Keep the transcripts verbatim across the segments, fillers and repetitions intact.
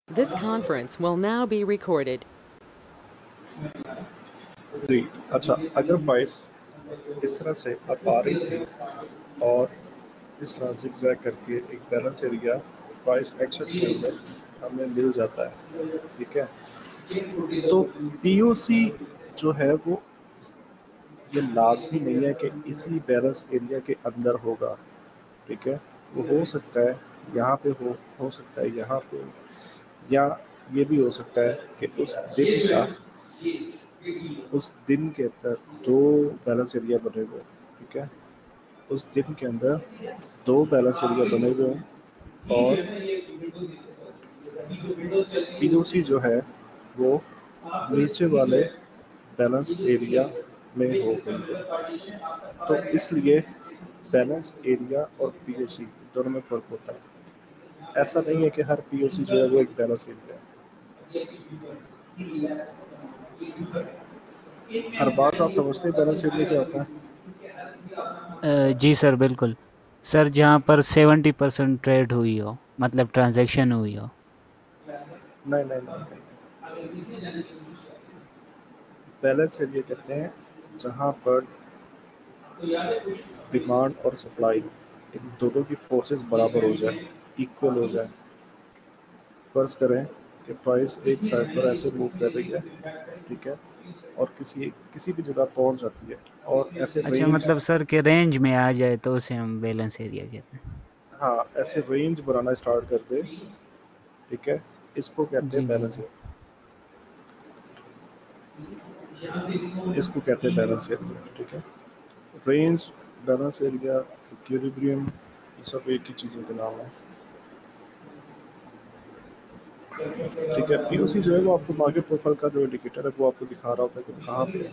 This conference will now be recorded. जी अच्छा, अगर price इस तरह से अब आ रही थी और इस तरह zigzag करके एक बैलेंस एरिया प्राइस एक्शन के अंदर हमें मिल जाता है, ठीक है। तो पीओसी जो है वो ये लाजमी नहीं है कि इसी बैलेंस एरिया के अंदर होगा, ठीक है। वो हो सकता है यहाँ पे हो हो सकता है यहाँ पे हो, या ये भी हो सकता है कि उस दिन का उस दिन के अंदर दो बैलेंस एरिया बने हुए, ठीक है। उस दिन के अंदर दो बैलेंस एरिया बने हुए हैं और पीओसी जो है वो नीचे वाले बैलेंस एरिया में हो गई है। तो इसलिए बैलेंस एरिया और पीओसी दोनों में फ़र्क होता है। ऐसा नहीं है कि हर पीओसी जो है वो एक बैलेंस एरिया है। हर बार आप समझते हैं बैलेंस एरिया क्या होता है? अ, जी सर बिल्कुल। सर जहाँ पर सेवेंटी परसेंट ट्रेड हुई हो, मतलब ट्रांजैक्शन हुई हो। नहीं नहीं नहीं नहीं बैलेंस एरिया कहते हैं जहाँ पर डिमांड और सप्लाई इन दोनों की फोर्सेस बराबर हो जाए, इक्वल हो जाए। फर्ज करें कि प्राइस एक साइड पर ऐसे मूव कर रही है, ठीक है, और किसी किसी भी जगह पहुंच जाती है और ऐसे अच्छा, रेंज, मतलब सर के रेंज में आ जाए तो उसे हम बैलेंस एरिया कहते हैं। हाँ ऐसे रेंज बनाना स्टार्ट कर दे, ठीक है, इसको कहते हैं जी जी बैलेंस जी। एरिया। इसको कहते हैं बैलेंस एरिया, ठीक है। रेंज, बैलेंस एरिया, इक्विलिब्रियम, ये सब एक ही चीज़ों के नाम है, ठीक है। पीओसी जो है वो आपको मार्केट प्रोफाइल का जो इंडिकेटर है वो आपको दिखा रहा होता है कि कहाँ पे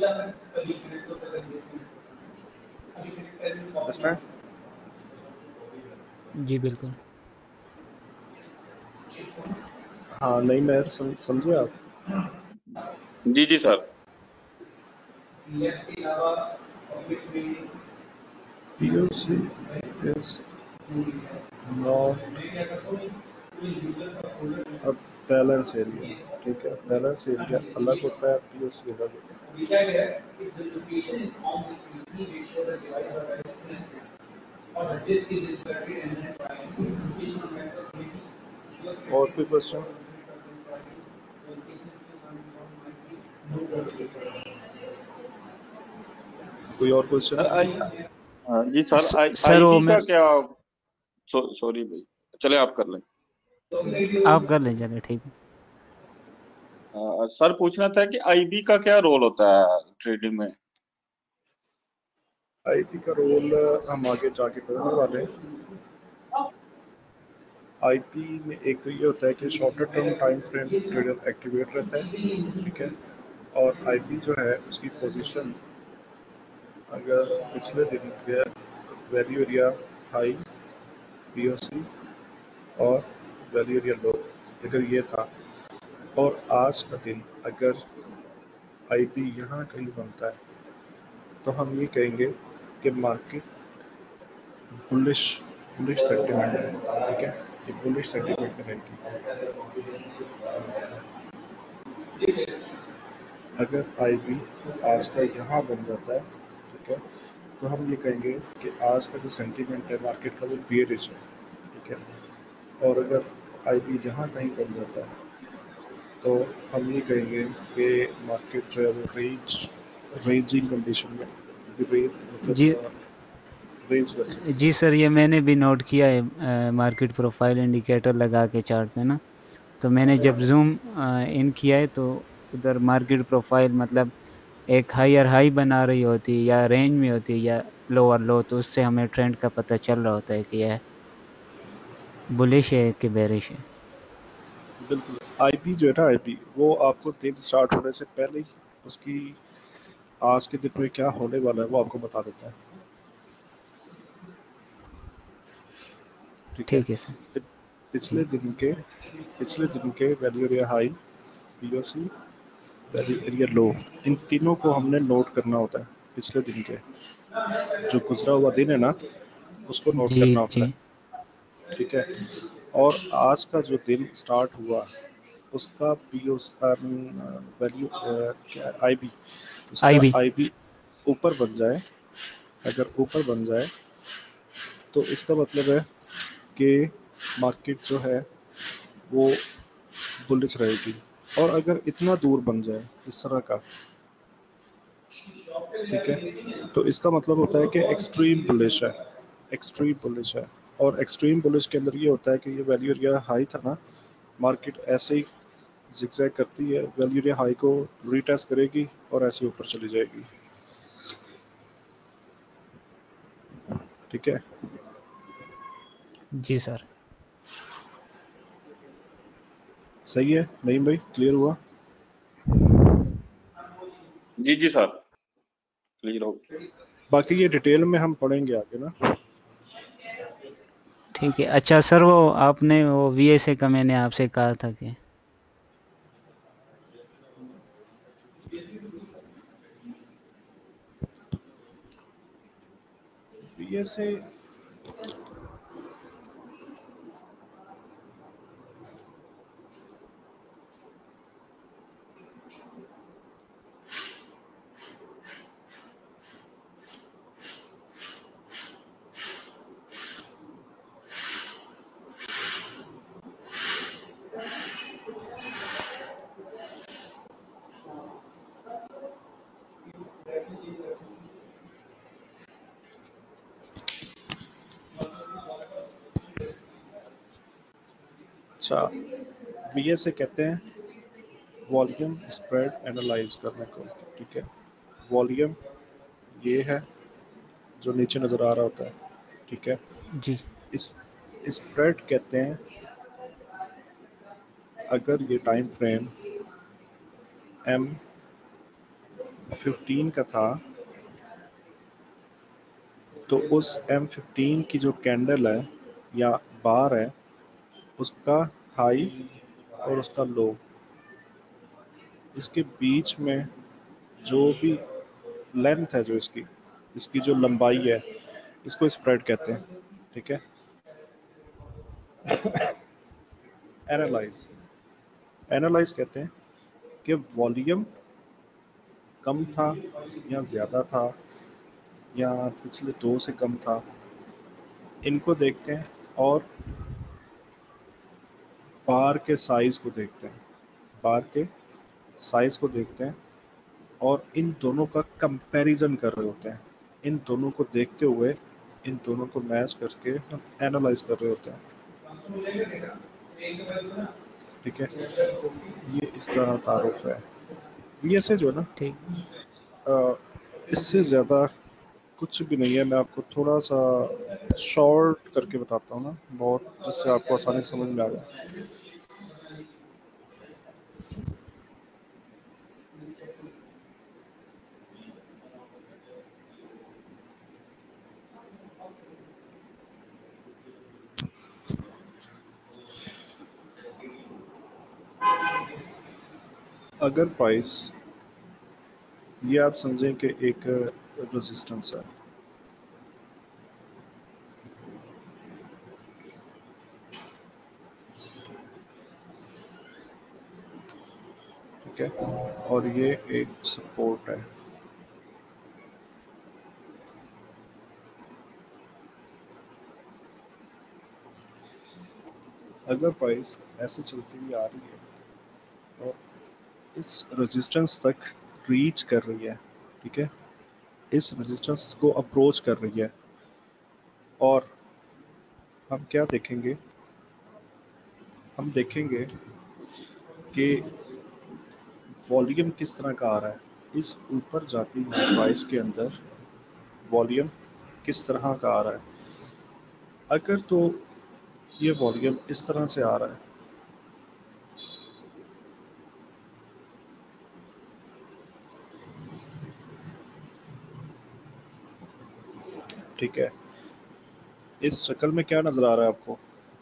है। जी बिल्कुल। हाँ नहीं मैं सम, समझे आप? जी जी sir. POC is not a balance area, ठीक है। बैलेंस एरिया अलग होता है, पीओसी अलग होता है। और कोई क्वेश्चन? कोई और क्वेश्चन? सर आई हाँ, जी सर, स- आई सर वो आईबी मैं का क्या? सो, सॉरी भाई, चले आप कर लें। आप कर लें, चले ठीक है। आ, सर पूछना था कि आईबी का क्या रोल होता है ट्रेडिंग में? आईपी का रोल हम आगे जाके पढ़ने वाले हैं। आईपी में एक तो ये होता है कि shorter term time frame trader activate रहता है, ठीक है। और आईपी जो है उसकी पोजीशन अगर पिछले दिन के वैल्यू एरिया हाई, पीओसी और वैल्यू एरिया लो अगर ये था, और आज का दिन अगर आईपी यहाँ कहीं बनता है, तो हम ये कहेंगे कि मार्केट बुलिश बुलिश सेंटीमेंट है, ठीक है। ये बुलिश सेंटीमेंट में रहेगी। अगर आईपी आज का यहाँ बन जाता है, ठीक है, तो हम ये कहेंगे कि आज का जो सेंटीमेंट है मार्केट का वो बियरिश है, ठीक है। और अगर आईपी यहाँ कहीं बन जाता है तो हम ये कहेंगे कि मार्केट जो है वो रेंज रेंजिंग कंडीशन में, रेंज जी मतलब रेंज कर सकती जी है। सर, ये मैंने भी नोट किया है मार्केट प्रोफाइल इंडिकेटर लगा के चार्ट पे ना। तो मैंने जब जूम इन किया है तो उधर मार्केट प्रोफाइल मतलब एक हायर हाई बना रही होती है या रेंज में होती है या लोअर लो, तो उससे हमें ट्रेंड का पता चल रहा होता है कि यह बुलिश है कि बेरिश है। बिल्कुल। आईपी जो है ना, आईपी वो आपको दिन स्टार्ट होने से पहले ही उसकी आज के दिन में क्या होने वाला है वो आपको बता देता है, ठीक है। ठीक है सर। पि- पिछले ठीक। दिन के पिछले दिन के value area high, POC, value area low, इन तीनों को हमने नोट करना होता है। पिछले दिन के जो गुजरा हुआ दिन है ना, उसको नोट जी करना होता जी। है, ठीक है। और आज का जो दिन स्टार्ट हुआ उसका पी ओ वैल्यू क्या आई बी, उसका आईबी। आई बी ऊपर बन जाए, अगर ऊपर बन जाए तो इसका मतलब है कि मार्केट जो है वो बुलिश रहेगी। और अगर इतना दूर बन जाए इस तरह का, ठीक है, तो इसका मतलब होता है कि एक्सट्रीम बुलिश है, एक्सट्रीम बुलिश है। और एक्सट्रीम बुलिश के अंदर ये होता है कि ये वैल्यू एरिया हाई था ना, मार्केट ऐसे ही जिगजैग करती है, वैल्यू एरिया हाई को रीटेस्ट करेगी और ऐसे ऊपर चली जाएगी। ठीक है, जी सर। सही है नहीं भाई, क्लियर हुआ? जी जी सर, क्लियर हो गया। बाकी ये डिटेल में हम पढ़ेंगे आगे ना। ठीक है। अच्छा सर, वो आपने वो वीएसए का मैंने आपसे कहा था कि ये से अच्छा, वी ए से कहते हैं वॉल्यूम स्प्रेड एनालाइज करने को। ठीक है, वॉल्यूम ये है जो नीचे नज़र आ रहा होता है। ठीक है, जी इस स्प्रेड कहते हैं अगर ये टाइम फ्रेम एम फिफ्टीन का था तो उस एम फिफ्टीन की जो कैंडल है या बार है उसका हाई और उसका लो, इसके बीच में जो भी लेंथ है, जो इसकी इसकी जो लंबाई है, इसको स्प्रेड कहते हैं। ठीक है, एनालाइज एनालाइज कहते हैं कि वॉल्यूम कम था या ज़्यादा था या पिछले दो से कम था, इनको देखते हैं और बार के साइज़ को देखते हैं, बार के साइज़ को देखते हैं और इन दोनों का कंपैरिजन कर रहे होते हैं। इन दोनों को देखते हुए इन दोनों को मैच करके हम एनालाइज कर रहे होते हैं। ठीक है, ये इसका तारुफ है। वी एस ए जो है ना, ठीक। अ, इससे ज़्यादा कुछ भी नहीं है। मैं आपको थोड़ा सा शॉर्ट करके बताता हूँ ना, बहुत, जिससे आपको आसानी से समझ में आ जाए। अगर प्राइस, ये आप समझें कि एक रेजिस्टेंस है, ठीक है, और ये एक सपोर्ट है। अगर प्राइस ऐसे चलती हुई आ रही है और इस रेजिस्टेंस तक रीच कर रही है, ठीक है, इस रेजिस्टेंस को अप्रोच कर रही है, और हम क्या देखेंगे, हम देखेंगे कि वॉल्यूम किस तरह का आ रहा है। इस ऊपर जाती हुई प्राइस के अंदर वॉल्यूम किस तरह का आ रहा है। अगर तो ये वॉल्यूम इस तरह से आ रहा है, ठीक है, इस शक्ल में क्या नज़र आ रहा है आपको?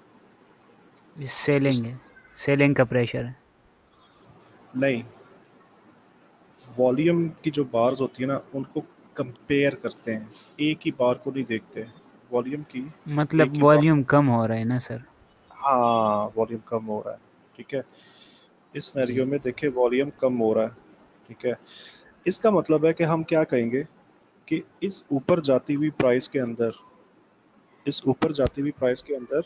इस सेलिंग है, सेलिंग का प्रेशर है। नहीं, वॉल्यूम की जो बार्स होती है ना, उनको कंपेयर करते हैं, एक ही बार को नहीं देखते। वॉल्यूम की एक मतलब ही बार, वॉल्यूम कम हो रहा है ना सर? हाँ वॉल्यूम कम हो रहा है, ठीक है। इस जी सिनेरियो में देखिए वॉल्यूम कम हो रहा है, ठीक है। इसका मतलब है कि हम क्या कहेंगे कि इस ऊपर जाती हुई प्राइस के अंदर इस ऊपर जाती हुई प्राइस के अंदर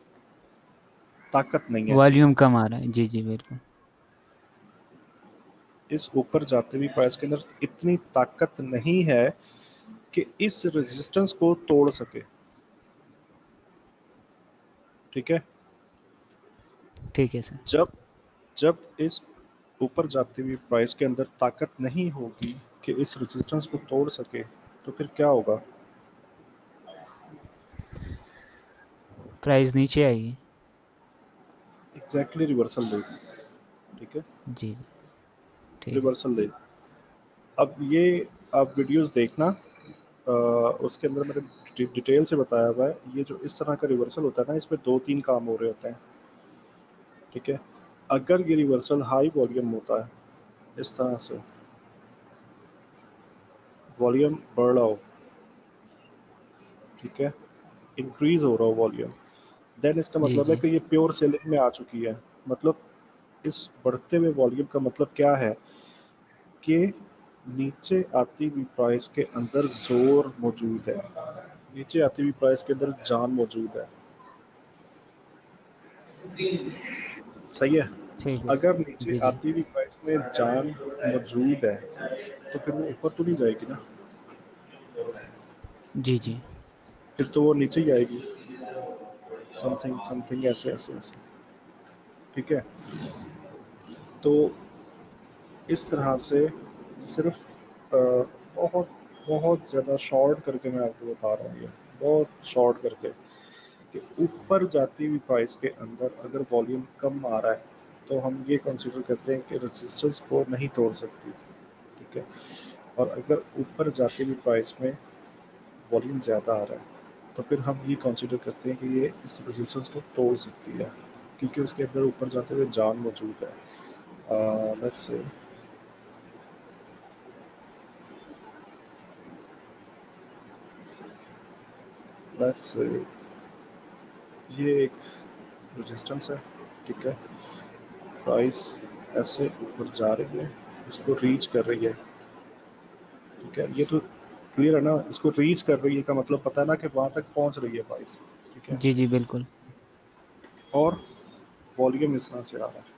ताकत नहीं है। वॉल्यूम कम आ रहा है, जी जी बिल्कुल। इस ऊपर जाती हुई प्राइस के अंदर इतनी ताकत नहीं है कि इस रेजिस्टेंस को तोड़ सके, ठीक है। ठीक है सर। जब जब इस ऊपर जाती हुई प्राइस के अंदर ताकत नहीं होगी कि इस रेजिस्टेंस को तोड़ सके, तो फिर क्या होगा? प्राइस नीचे आएगी। एग्जैक्टली रिवर्सल लेगी, ठीक है। जी जी ठीक है। रिवर्सल लेगी। अब ये आप वीडियोस देखना, आ, उसके अंदर मैंने डि- डिटेल से बताया हुआ है। ये जो इस तरह का रिवर्सल होता है ना, इसमें दो तीन काम हो रहे होते हैं, ठीक है। अगर ये रिवर्सल हाई वॉल्यूम होता है, इस तरह से वॉल्यूम बढ़ रहा हो, ठीक है, इंक्रीज हो रहा हो वॉल्यूम, देन इसका जी मतलब है जी कि ये प्योर सेलिंग में आ चुकी है। मतलब इस बढ़ते हुए वॉल्यूम का मतलब क्या है कि नीचे आती हुई प्राइस के अंदर जोर मौजूद है, नीचे आती हुई प्राइस के अंदर जान मौजूद है, सही है। ठीक है अगर सर। नीचे जी जी आती हुई प्राइस में जान मौजूद है तो फिर वो ऊपर तो नहीं जाएगी ना, जी जी फिर तो वो नीचे ही आएगी, समथिंग समथिंग ऐसे ऐसे ऐसे, ठीक है। तो इस तरह से सिर्फ अ, बहुत बहुत ज़्यादा शॉर्ट करके मैं आपको बता रहा हूँ, ये बहुत शॉर्ट करके, कि ऊपर जाती हुई प्राइस के अंदर अगर वॉल्यूम कम आ रहा है तो हम ये कंसीडर करते हैं कि रेजिस्टेंस को नहीं तोड़ सकती, ठीक है। और अगर ऊपर जाती हुई प्राइस में वॉल्यूम ज़्यादा आ रहा है तो फिर हम ये कंसीडर करते हैं कि ये इस रेजिस्टेंस को तोड़ सकती है, क्योंकि उसके अंदर ऊपर जाते हुए जान मौजूद है। लेट्स से लेट्स से ये एक रेजिस्टेंस है, ठीक है। प्राइस ऐसे ऊपर जा रही है, इसको रीच कर रही है, ठीक है। ये तो क्लियर है ना, इसको रीच कर रही है का मतलब पता है ना कि वहां तक पहुंच रही है प्राइस, ठीक है। जी जी बिल्कुल। और वॉल्यूम इस तरह से आ रहा है,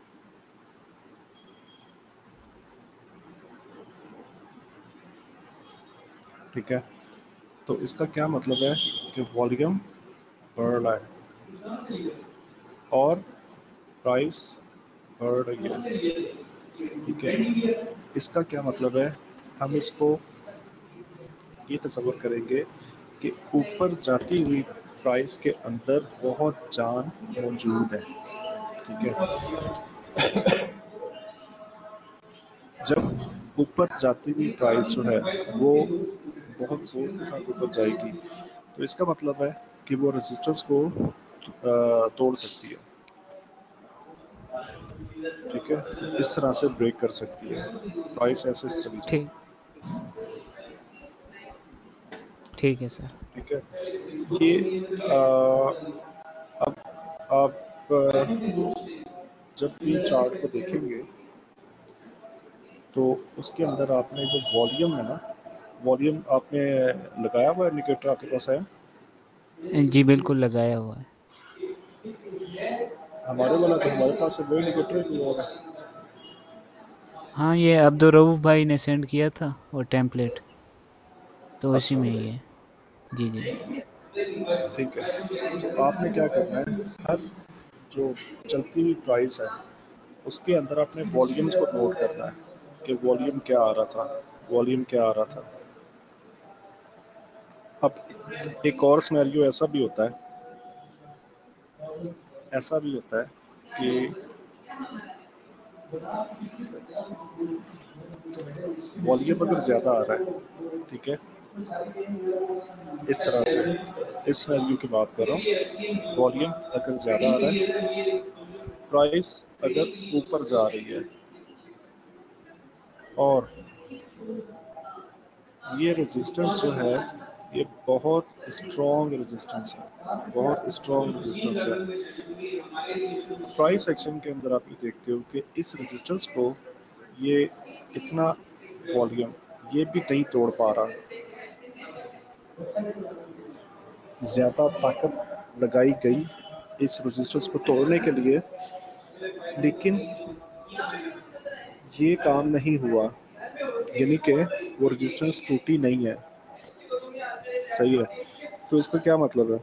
ठीक है। तो इसका क्या मतलब है कि वॉल्यूम बढ़ रहा है और प्राइस बढ़ रही है, ठीक है। इसका क्या मतलब है, हम इसको ये तस्वर करेंगे कि ऊपर जाती हुई प्राइस के अंदर बहुत जान मौजूद है, ठीक है। जब ऊपर जाती हुई प्राइस जो है वो बहुत जोर के साथ ऊपर जाएगी तो इसका मतलब है कि वो रेजिस्टेंस को अ, तोड़ सकती है, ठीक है। इस तरह से ब्रेक कर सकती है, प्राइस ऐसे चली ठीक जाएगी, ठीक है सर। ठीक है। ये अ, अब आप अ, जब भी चार्ट को देखेंगे तो उसके अंदर आपने जो वॉल्यूम है ना, वॉल्यूम आपने लगाया हुआ इंडिकेटर आपके पास है? जी बिल्कुल लगाया हुआ है। हमारे वाला जो हमारे पास है वो इंडिकेटर है कोई और है? हाँ, ये अब्दुल रऊफ भाई ने सेंड किया था वो टेम्पलेट, तो उसी अच्छा, में ही है। जी जी ठीक है। तो आपने क्या करना है, हर जो चलती हुई प्राइस है उसके अंदर आपने वॉल्यूम्स को नोट करना है कि वॉल्यूम क्या आ रहा था, वॉल्यूम क्या आ रहा था। अब एक और सिनेरियो ऐसा भी होता है ऐसा भी होता है कि वॉल्यूम अगर ज़्यादा आ रहा है, ठीक है, इस तरह से, इस सिनेरियो की बात कर रहा हूँ, वॉल्यूम अगर ज़्यादा आ रहा है, प्राइस अगर ऊपर जा रही है और ये रेजिस्टेंस जो है ये बहुत स्ट्रॉन्ग रेजिस्टेंस है, बहुत स्ट्रॉन्ग रेजिस्टेंस है। प्राइस एक्शन के अंदर आप ये देखते हो कि इस रेजिस्टेंस को ये इतना वॉल्यूम ये भी नहीं तोड़ पा रहा। ज़्यादा ताकत लगाई गई इस रेजिस्टेंस को तोड़ने के लिए, लेकिन ये काम नहीं हुआ, यानी कि वो रेजिस्टेंस टूटी नहीं है। सही है, तो इसका क्या मतलब है?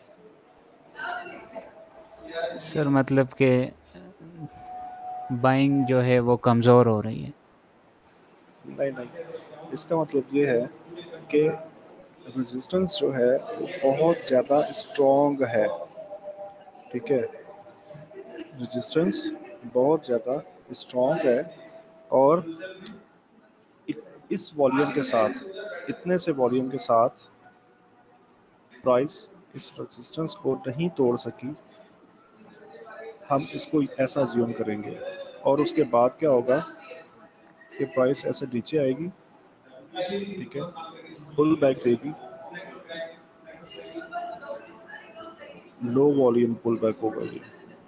सर मतलब कि बाइंग जो है वो कमज़ोर हो रही है। नहीं नहीं, इसका मतलब ये है कि रेजिस्टेंस जो है वो बहुत ज़्यादा स्ट्रॉन्ग है। ठीक है, रेजिस्टेंस बहुत ज़्यादा स्ट्रॉन्ग है और इस वॉल्यूम के साथ, इतने से वॉल्यूम के साथ प्राइस इस रेजिस्टेंस को नहीं तोड़ सकी। हम इसको ऐसा अज्यूम करेंगे और उसके बाद क्या होगा कि प्राइस ऐसे नीचे आएगी। ठीक है, पुल बैक देगी, लो वॉल्यूम पुल बैक होगा ये।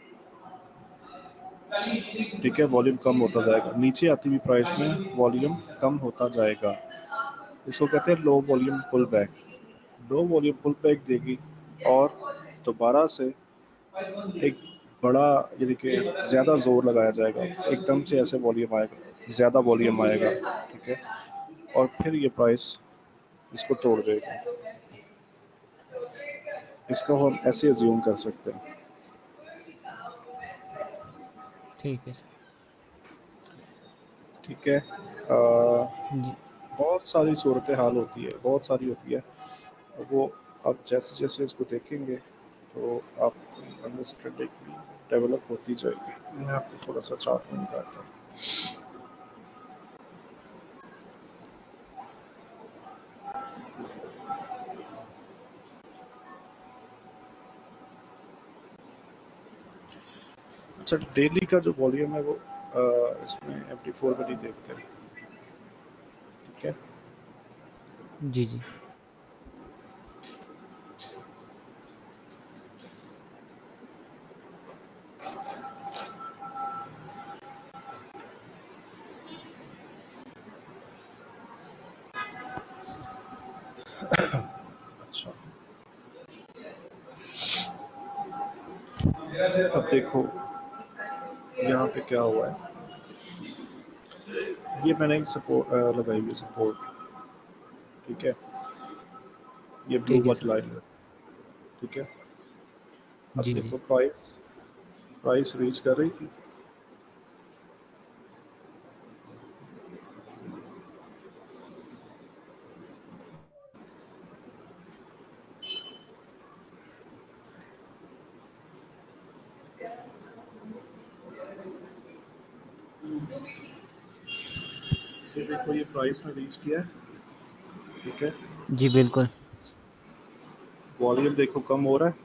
ठीक है, वॉल्यूम कम होता जाएगा, नीचे आती हुई प्राइस में वॉल्यूम कम होता जाएगा। इसको कहते हैं low volume pull back. Low volume pull back देगी और दोबारा से एक बड़ा, यानी कि ज़्यादा जोर लगाया जाएगा, एकदम से ऐसे वॉल्यूम आएगा, ज़्यादा वॉल्यूम आएगा। ठीक है, और फिर ये प्राइस इसको तोड़ देगा। इसको हम ऐसे अज्यूम कर सकते हैं। ठीक है सर। ठीक है, आ, जी बहुत सारी सूरत हाल होती है, बहुत सारी होती है, वो आप जैसे जैसे इसको देखेंगे तो आपकी अंडरस्टैंडिंग भी डेवलप होती जाएगी। मैं आपको थोड़ा सा चार्ट में दिखाता हूँ। अच्छा, डेली का जो वॉल्यूम है वो आ, इसमें एफ डी फोर में नहीं देखते। ठीक है, जी जी अच्छा अब देखो यहाँ पे क्या हुआ है। ये मैंने एक सपोर्ट लगाई हुई सपोर्ट। ठीक है, ये ब्लू ठीक है वाली सर। लाइन है। ठीक है, अब जी जी देखो प्राइस प्राइस रीच कर रही थी। ये देखो ये प्राइस ने रीच किया है। ठीक है, जी बिल्कुल। वॉल्यूम देखो कम हो रहा है,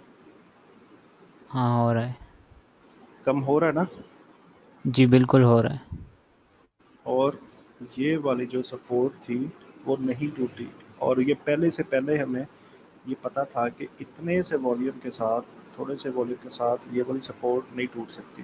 हाँ हो रहा है। कम हो रहा है ना। जी बिल्कुल हो रहा है। और ये वाली जो सपोर्ट थी वो नहीं टूटी, और ये पहले से पहले हमें ये पता था कि इतने से वॉल्यूम के साथ, थोड़े से वॉल्यूम के साथ ये वाली सपोर्ट नहीं टूट सकती।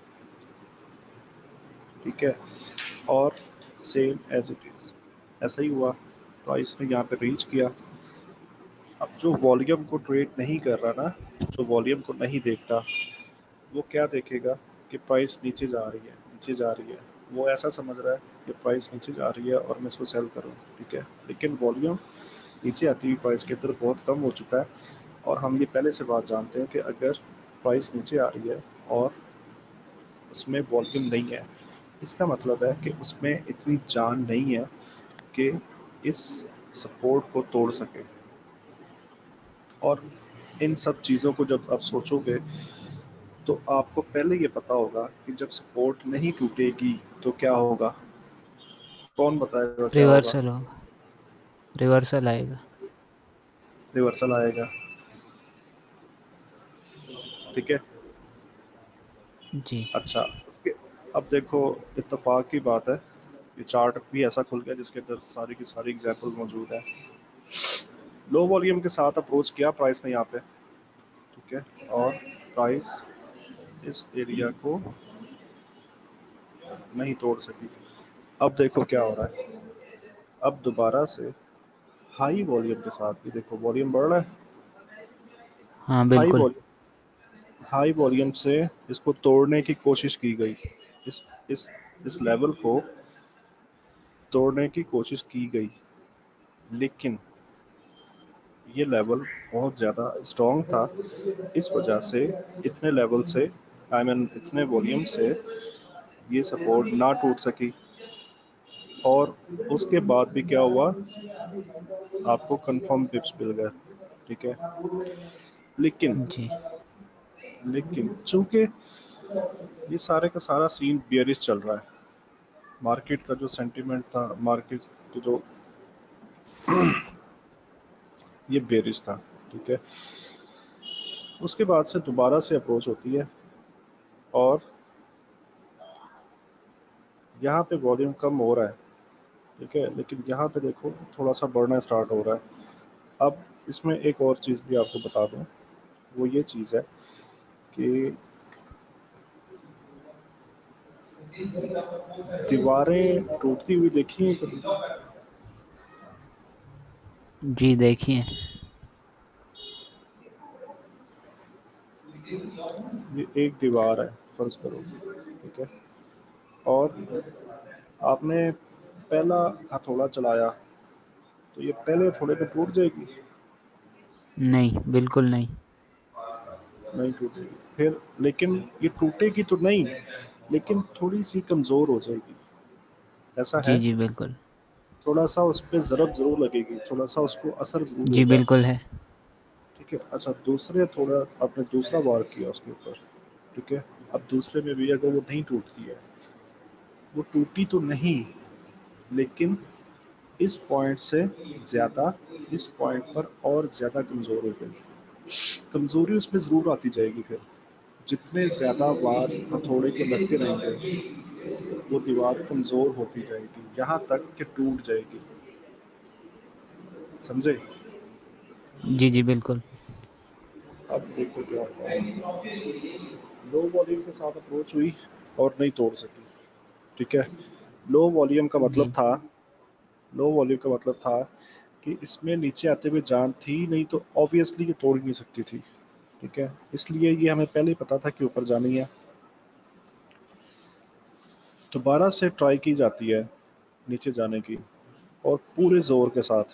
ठीक है, और सेम एज इट इज़ ऐसा ही हुआ, प्राइस ने यहाँ पे रीच किया। अब जो वॉल्यूम को ट्रेड नहीं कर रहा ना, जो वॉल्यूम को नहीं देखता, वो क्या देखेगा कि प्राइस नीचे जा रही है, नीचे जा रही है। वो ऐसा समझ रहा है कि प्राइस नीचे जा रही है और मैं इसको सेल करूँ। ठीक है, लेकिन वॉल्यूम नीचे आती हुई प्राइस के अंदर बहुत कम हो चुका है, और हम ये पहले से बात जानते हैं कि अगर प्राइस नीचे आ रही है और उसमें वॉल्यूम नहीं है, इसका मतलब है कि उसमें इतनी जान नहीं है कि इस सपोर्ट को तोड़ सके। और इन सब चीज़ों को जब आप सोचोगे तो आपको पहले ये पता होगा कि जब सपोर्ट नहीं टूटेगी तो क्या होगा। कौन बताएगा क्या होगा? रिवर्सल होगा, रिवर्सल आएगा। रिवर्सल आएगा। ठीक है, जी अच्छा उसके, अब देखो इत्तेफाक की बात है, ये चार्ट भी ऐसा खुल गया जिसके अंदर सारी की सारी एग्जांपल मौजूद है। लो वॉल्यूम के साथ अप्रोच किया प्राइस ने यहाँ पे, ठीक है, और प्राइस इस एरिया को नहीं तोड़ सकी। अब देखो क्या हो रहा है, अब दोबारा से हाई वॉल्यूम के साथ, ये देखो वॉल्यूम बढ़ रहा है, हाँ हाई बिल्कुल। वॉल्यूम हाई वॉल्यूम से इसको तोड़ने की कोशिश की गई, इस इस इस लेवल को तोड़ने की कोशिश की गई, लेकिन ये लेवल बहुत ज़्यादा स्ट्रॉन्ग था, इस वजह से इतने लेवल से आई I मीन mean, इतने वॉल्यूम से ये सपोर्ट ना टूट सकी। और उसके बाद भी क्या हुआ, आपको कंफर्म पिप्स मिल गए, ठीक है। लेकिन जी लेकिन चूंकि ये सारे का सारा सीन बियरिश चल रहा है, मार्केट का जो सेंटीमेंट था, मार्केट की जो ये बेरिश था, ठीक है। उसके बाद से दोबारा से अप्रोच होती है और यहाँ पे वॉल्यूम कम हो रहा है, ठीक है, लेकिन यहाँ पे देखो थोड़ा सा बढ़ना स्टार्ट हो रहा है। अब इसमें एक और चीज़ भी आपको बता दूं, वो ये चीज़ है कि दीवारें टूटती हुई देखी हैं कभी? जी देखिए। ये एक दीवार है फर्ज करो, ठीक है, और आपने पहला हथौड़ा चलाया तो ये पहले हथौड़े पे टूट जाएगी? नहीं बिल्कुल नहीं। नहीं टूटेगी। फिर लेकिन ये टूटेगी तो नहीं, लेकिन थोड़ी सी कमज़ोर हो जाएगी, ऐसा जी है। जी बिल्कुल। थोड़ा सा उस पर ज़रब ज़रूर लगेगी, थोड़ा सा उसको असर ज़रूर जी होगा, बिल्कुल है। ठीक है। अच्छा, दूसरे थोड़ा आपने दूसरा वार किया उसके ऊपर, ठीक है, अब दूसरे में भी अगर वो नहीं टूटती है, वो टूटी तो नहीं, लेकिन इस पॉइंट से ज़्यादा, इस पॉइंट पर और ज़्यादा कमज़ोर हो गई, कमज़ोरी उसमें ज़रूर आती जाएगी। फिर जितने ज़्यादा वार हथौड़े के लगते रहेंगे, वो दीवार कमज़ोर होती जाएगी, यहाँ तक कि टूट जाएगी, समझे? जी जी बिल्कुल। अब देखो क्या होता है, लो वॉल्यूम के साथ अप्रोच हुई और नहीं तोड़ सकी, ठीक है। लो वॉल्यूम का मतलब जी था लो वॉल्यूम का मतलब था कि इसमें नीचे आते हुए जान थी नहीं, तो ऑब्वियसली ये तोड़ नहीं सकती थी, ठीक है। इसलिए ये हमें पहले ही पता था कि ऊपर जानी है। दोबारा से ट्राई की जाती है नीचे जाने की, और पूरे जोर के साथ,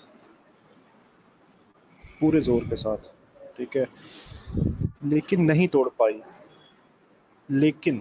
पूरे जोर के साथ, ठीक है, लेकिन नहीं तोड़ पाई। लेकिन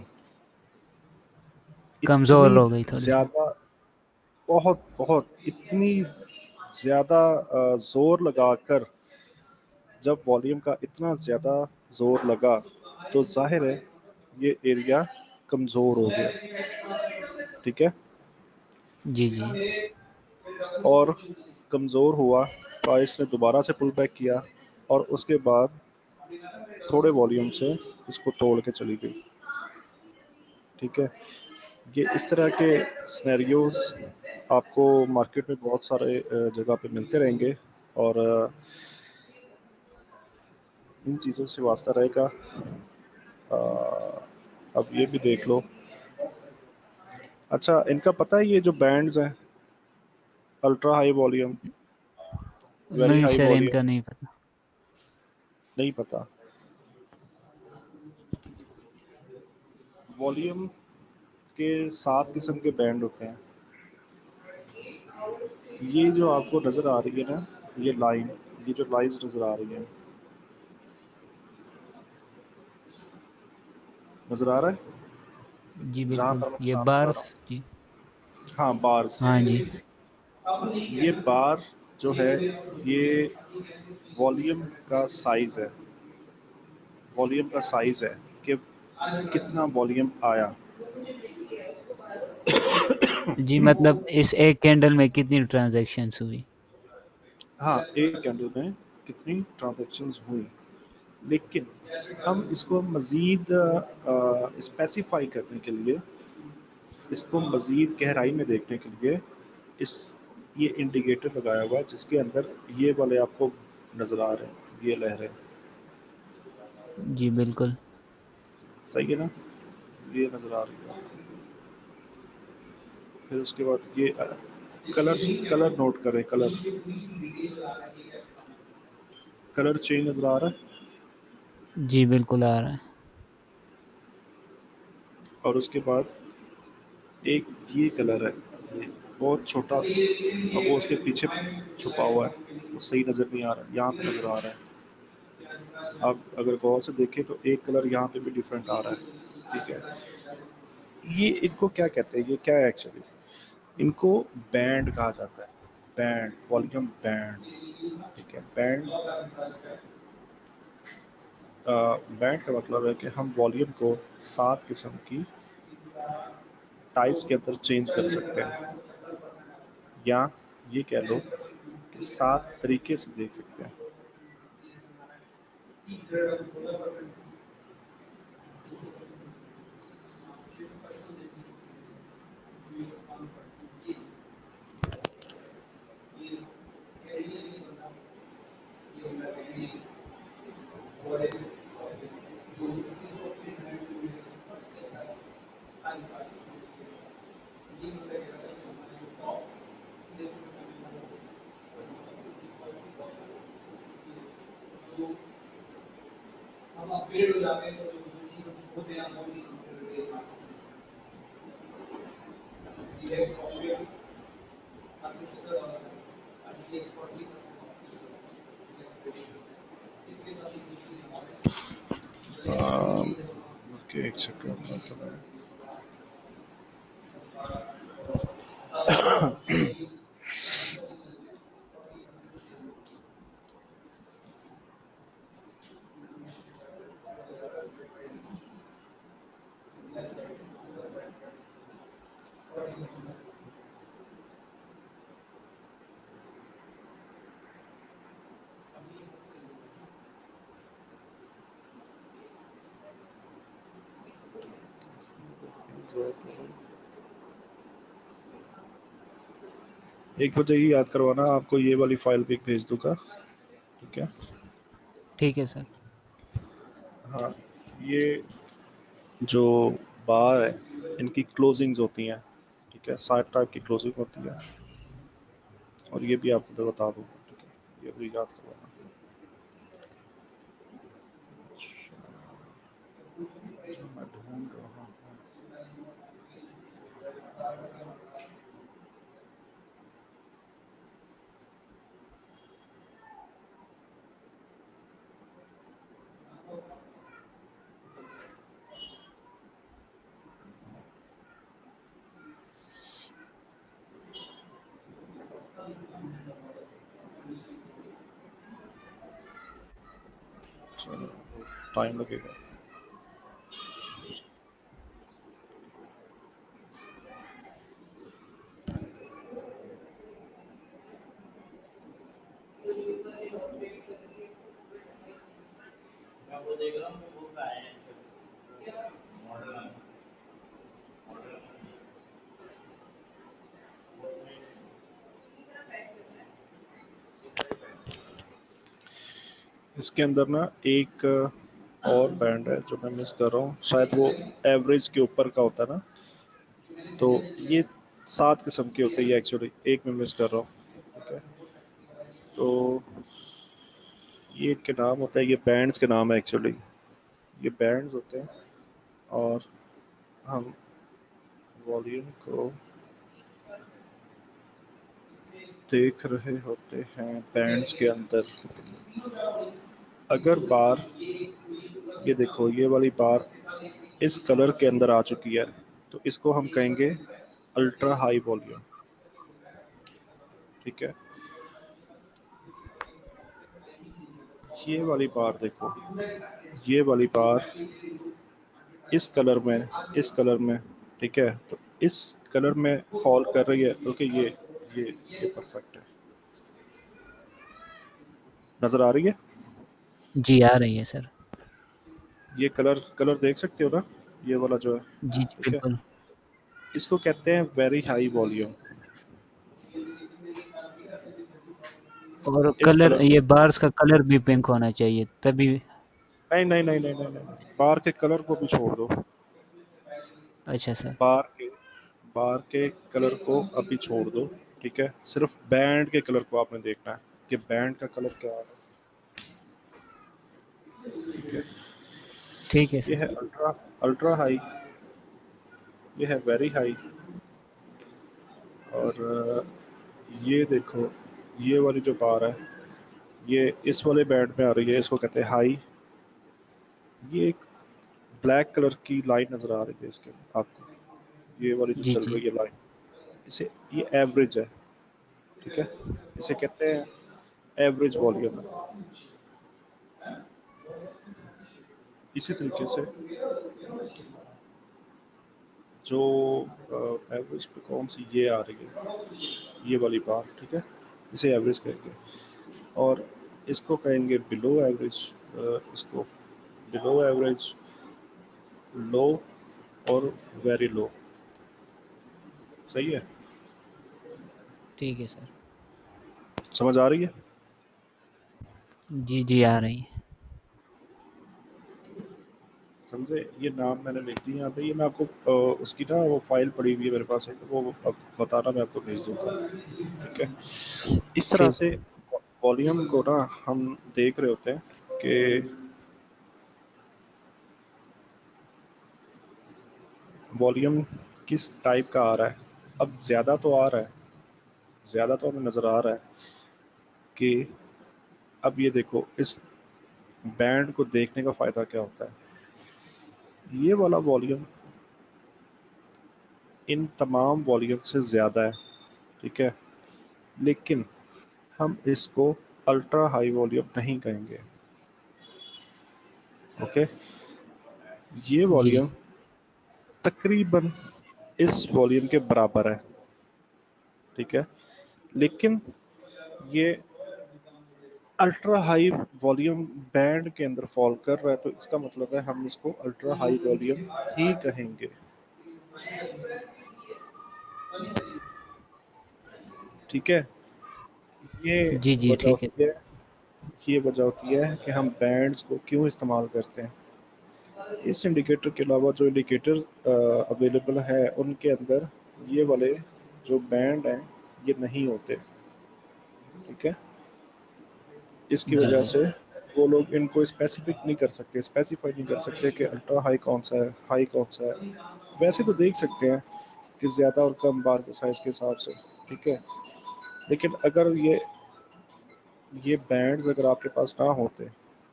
इतनी कमज़ोर हो गई थोड़ी सी। ज्यादा, बहुत बहुत इतनी ज्यादा अ, जोर लगाकर, जब वॉल्यूम का इतना ज्यादा जोर लगा, तो जाहिर है ये एरिया कमजोर हो गया, ठीक है। जी जी। और कमज़ोर हुआ, प्राइस ने दोबारा से पुल बैक किया, और उसके बाद थोड़े वॉल्यूम से इसको तोड़ के चली गई, ठीक है। ये इस तरह के सिनेरियोज आपको मार्केट में बहुत सारे अ, जगह पे मिलते रहेंगे, और अ, इन चीज़ों से वास्ता रहेगा। अ, अब ये भी देख लो। अच्छा, इनका पता है ये जो बैंड्स हैं, अल्ट्रा हाई वॉल्यूम, वेरी नहीं हाई सर वॉल्यूम, इनका नहीं पता। नहीं पता? वॉल्यूम के सात किस्म के बैंड होते हैं। ये जो आपको नज़र आ रही है ना, ये लाइन, ये जो लाइंस नज़र आ रही है, नज़र आ रहा है जी जहाँ बिल्कुल पर मैं ये निशान बता बार्स रहा हूँ? जी। हाँ, बार्स। हाँ जी। ये बार जो है, ये वॉल्यूम का साइज है, वॉल्यूम का साइज है कि कितना वॉल्यूम आया। जी मतलब इस एक कैंडल में कितनी ट्रांजैक्शंस हुई। हाँ, एक कैंडल में कितनी ट्रांजैक्शंस हुई, लेकिन हम इसको मज़ीद स्पेसिफाई करने के लिए, इसको मज़ीद गहराई में देखने के लिए, इस ये इंडिकेटर लगाया हुआ है जिसके अंदर ये वाले आपको नजर आ रहे हैं, ये लहरें, जी बिल्कुल। सही है ना, ये नजर आ रही है। फिर उसके बाद ये कलर कलर नोट करें, कलर कलर चेंज नजर आ रहा है। जी बिल्कुल आ रहा है। और उसके बाद एक ये कलर है, ये बहुत छोटा, अब वो उसके पीछे छुपा हुआ है, वो सही नज़र नहीं आ रहा है, यहाँ पे नज़र आ रहा है। आप अगर गौर से देखें तो एक कलर यहाँ पे भी डिफरेंट आ रहा है, ठीक है। ये इनको क्या कहते हैं, ये क्या है एक्चुअली, इनको बैंड कहा जाता है, बैंड, वॉल्यूम बैंड्स, ठीक है। बैंड बैंड का मतलब है कि हम वॉल्यूम को सात किस्म की टाइप्स के अंदर चेंज कर सकते हैं, या ये कह लो कि सात तरीके से देख सकते हैं। ओके, एक सेकंड मतलब एक बजे ही याद करवाना, आपको ये वाली फाइल भी भेज दूंगा, ठीक है। ठीक है सर। हाँ, ये जो बार है इनकी क्लोजिंग्स होती हैं, ठीक है, सात टाइप की क्लोजिंग होती है, और ये भी आपको मैं बता दूंगा, ठीक है, ये भी याद करवाना। अच्छा, मैं ढूंढ रहा हूँ। चलो, टाइम लगेगा। इसके अंदर ना एक और बैंड है जो मैं मिस कर रहा हूँ, शायद वो एवरेज के ऊपर का होता है ना, तो ये सात किस्म के होते हैं एक्चुअली, एक मैं मिस कर रहा हूँ, ठीक है। तो ये इनके नाम होते हैं, ये बैंड्स के नाम है एक्चुअली, ये बैंड्स होते हैं, और हम वॉल्यूम को देख रहे होते हैं बैंड्स के अंदर। अगर बार, ये देखो ये वाली बार इस कलर के अंदर आ चुकी है, तो इसको हम कहेंगे अल्ट्रा हाई वॉल्यूम, ठीक है। ये वाली बार देखो, ये वाली बार इस कलर में, इस कलर में, ठीक है, तो इस कलर में फॉल कर रही है, क्योंकि ये ये ये परफेक्ट है, नजर आ रही है। जी आ रही है सर। ये कलर कलर देख सकते हो ना, ये वाला जो है, जी जी ठीक है, बिल्कुल। इसको कहते हैं वेरी हाई वॉल्यूम। और इस कलर, कलर ये बार्स का कलर भी पिंक होना चाहिए तभी। नहीं नहीं नहीं नहीं नहीं नहीं बार के कलर को भी छोड़ दो। अच्छा सर। बार के बार के कलर को अभी छोड़ दो। ठीक है, सिर्फ बैंड के कलर को आपने देखना है कि बैंड का कलर क्या है। ठीक है, ठीक है ये सर। है अल्ट्रा अल्ट्रा हाई, ये है वेरी हाई, और अ, ये देखो, ये वाली जो बार है ये इस वाले बैंड में आ रही है, इसको कहते हैं हाई। ये एक ब्लैक कलर की लाइन नजर आ रही है इसके आपको, ये वाली जो जी चल जी। रही है लाइन, इसे ये एवरेज है। ठीक है, इसे कहते हैं एवरेज वॉल्यूम। इसी तरीके से जो एवरेज पे कौन सी ये आ रही है, ये वाली बार, ठीक है, इसे एवरेज कहेंगे। और इसको कहेंगे बिलो एवरेज, इसको बिलो एवरेज, लो और वेरी लो। सही है, ठीक है सर। समझ आ रही है? जी जी आ रही है। समझे? ये नाम मैंने लिख दिए यहाँ पे, ये मैं आपको अ, उसकी ना वो फाइल पड़ी हुई है मेरे पास है, तो वो अब बताना, मैं आपको भेज दूंगा। ठीक है, इस तरह ठीक। से वॉल्यूम को ना हम देख रहे होते हैं कि वॉल्यूम किस टाइप का आ रहा है। अब ज़्यादा तो आ रहा है, ज़्यादा तो हमें नज़र आ रहा है कि अब ये देखो, इस बैंड को देखने का फ़ायदा क्या होता है। ये वाला वॉल्यूम इन तमाम वॉल्यूम से ज़्यादा है। ठीक है, लेकिन हम इसको अल्ट्रा हाई वॉल्यूम नहीं कहेंगे। ओके, ये जी वॉल्यूम तकरीबन इस वॉल्यूम के बराबर है। ठीक है, लेकिन ये अल्ट्रा हाई वॉल्यूम बैंड के अंदर फॉल कर रहा है, तो इसका मतलब है हम इसको अल्ट्रा हाई वॉल्यूम ही कहेंगे। ठीक है, ये जी जी वजह ठीक है। होती है, ये वजह होती है कि हम बैंड्स को क्यों इस्तेमाल करते हैं। इस इंडिकेटर के अलावा जो इंडिकेटर अवेलेबल है उनके अंदर ये वाले जो बैंड हैं ये नहीं होते। ठीक है, इसकी जी वजह जी। से वो लोग इनको स्पेसिफिक नहीं कर सकते, स्पेसिफाई नहीं कर सकते कि अल्ट्रा हाई कौन सा है, हाई कौन सा है। वैसे तो देख सकते हैं कि ज़्यादा और कम बार के साइज़ के हिसाब से। ठीक है, लेकिन अगर ये ये बैंड्स अगर आपके पास ना होते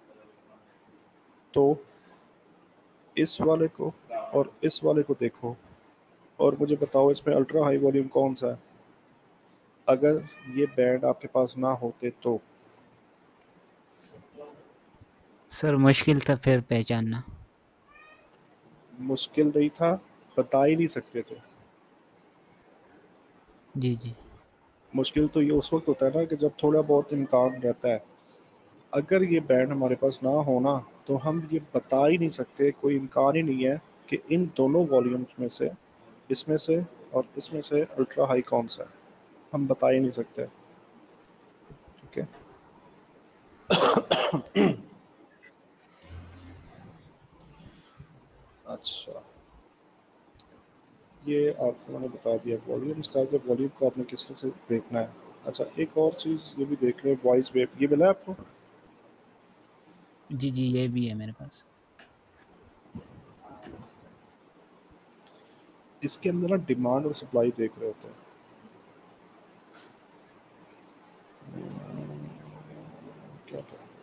तो इस वाले को और इस वाले को देखो और मुझे बताओ इसमें अल्ट्रा हाई वॉल्यूम कौन सा है। अगर ये बैंड आपके पास ना होते तो सर मुश्किल था फिर पहचानना। मुश्किल नहीं था, बता ही नहीं सकते थे। जी जी। मुश्किल तो ये उस वक्त होता है ना कि जब थोड़ा बहुत इम्कान रहता है। अगर ये बैंड हमारे पास ना होना तो हम ये बता ही नहीं सकते, कोई इम्कान ही नहीं है कि इन दोनों वॉल्यूम्स में से, इसमें से और इसमें से अल्ट्रा हाई कौन सा है, हम बता ही नहीं सकते। ठीक है, अच्छा, ये आपको मैंने बता दिया वॉल्यूम्स का, कि वॉल्यूम को आपने किस तरह से देखना है। अच्छा, एक और चीज़ ये भी देख लें, वॉइस वेव, ये मिला है आपको? जी जी ये भी है मेरे पास। इसके अंदर ना डिमांड और सप्लाई देख रहे होते हैं। क्या कहते हैं,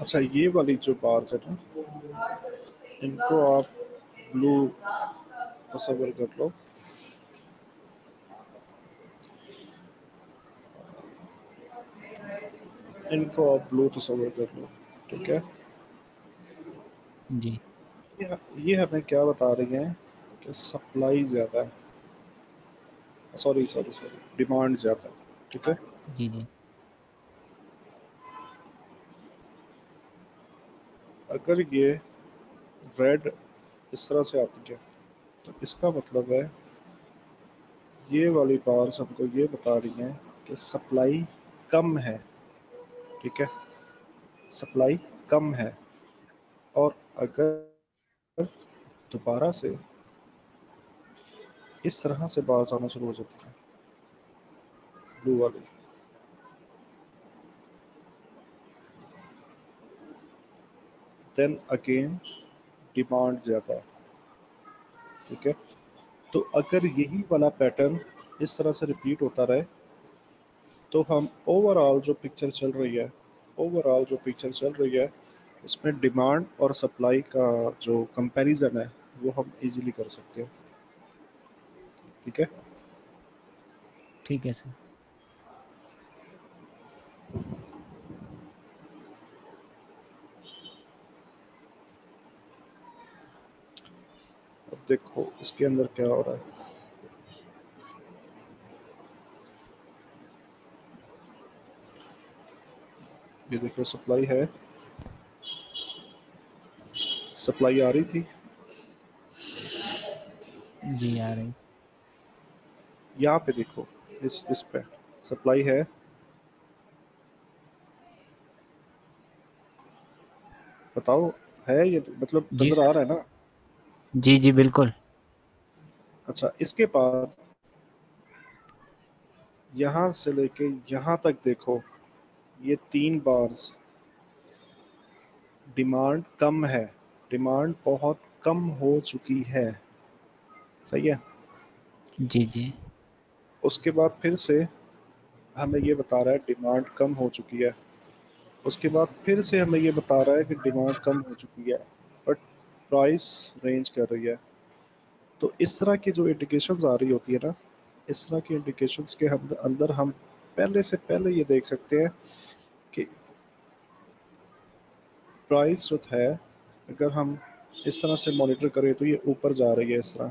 अच्छा, ये वाली जो बार्स है ना, इनको आप ब्लू तस्वर कर लो। इनको आप ब्लू तस्वर कर लो, ठीक है। जी ये ये हमें क्या बता रही हैं कि सप्लाई ज़्यादा है, सॉरी सॉरी सॉरी डिमांड ज़्यादा है, ठीक है। जी जी अगर ये रेड इस तरह से आती है तो इसका मतलब है ये वाली बार्स हमको ये बता रही हैं कि सप्लाई कम है, ठीक है, सप्लाई कम है। और अगर दोबारा से इस तरह से बार्स आना शुरू हो जाती हैं, ब्लू वाली, देन अगेन डिमांड ज़्यादा है, ठीक है। तो अगर यही वाला पैटर्न इस तरह से रिपीट होता रहे तो हम ओवरऑल जो पिक्चर चल रही है ओवरऑल जो पिक्चर चल रही है इसमें डिमांड और सप्लाई का जो कंपैरिजन है वो हम इजीली कर सकते हैं, ठीक है। ठीक है सर। अब देखो इसके अंदर क्या हो रहा है। ये देखो सप्लाई है, सप्लाई आ रही थी, जी आ रही। यहाँ पे देखो इस इस पे सप्लाई है, बताओ है ये, मतलब जी नजर आ सर। रहा है ना। जी जी बिल्कुल। अच्छा, इसके बाद यहाँ से लेके यहाँ तक देखो, ये तीन बार्स डिमांड कम है, डिमांड बहुत कम हो चुकी है, सही है। जी जी उसके बाद फिर से हमें ये बता रहा है डिमांड कम हो चुकी है, उसके बाद फिर से हमें ये बता रहा है कि डिमांड कम हो चुकी है, बट प्राइस रेंज कर रही है। तो इस तरह की जो इंडिकेशंस आ रही होती है ना, इस तरह की इंडिकेशंस के हम अंदर हम पहले से पहले ये देख सकते हैं कि प्राइस जो है, अगर हम इस तरह से मॉनिटर करें तो ये ऊपर जा रही है इस तरह,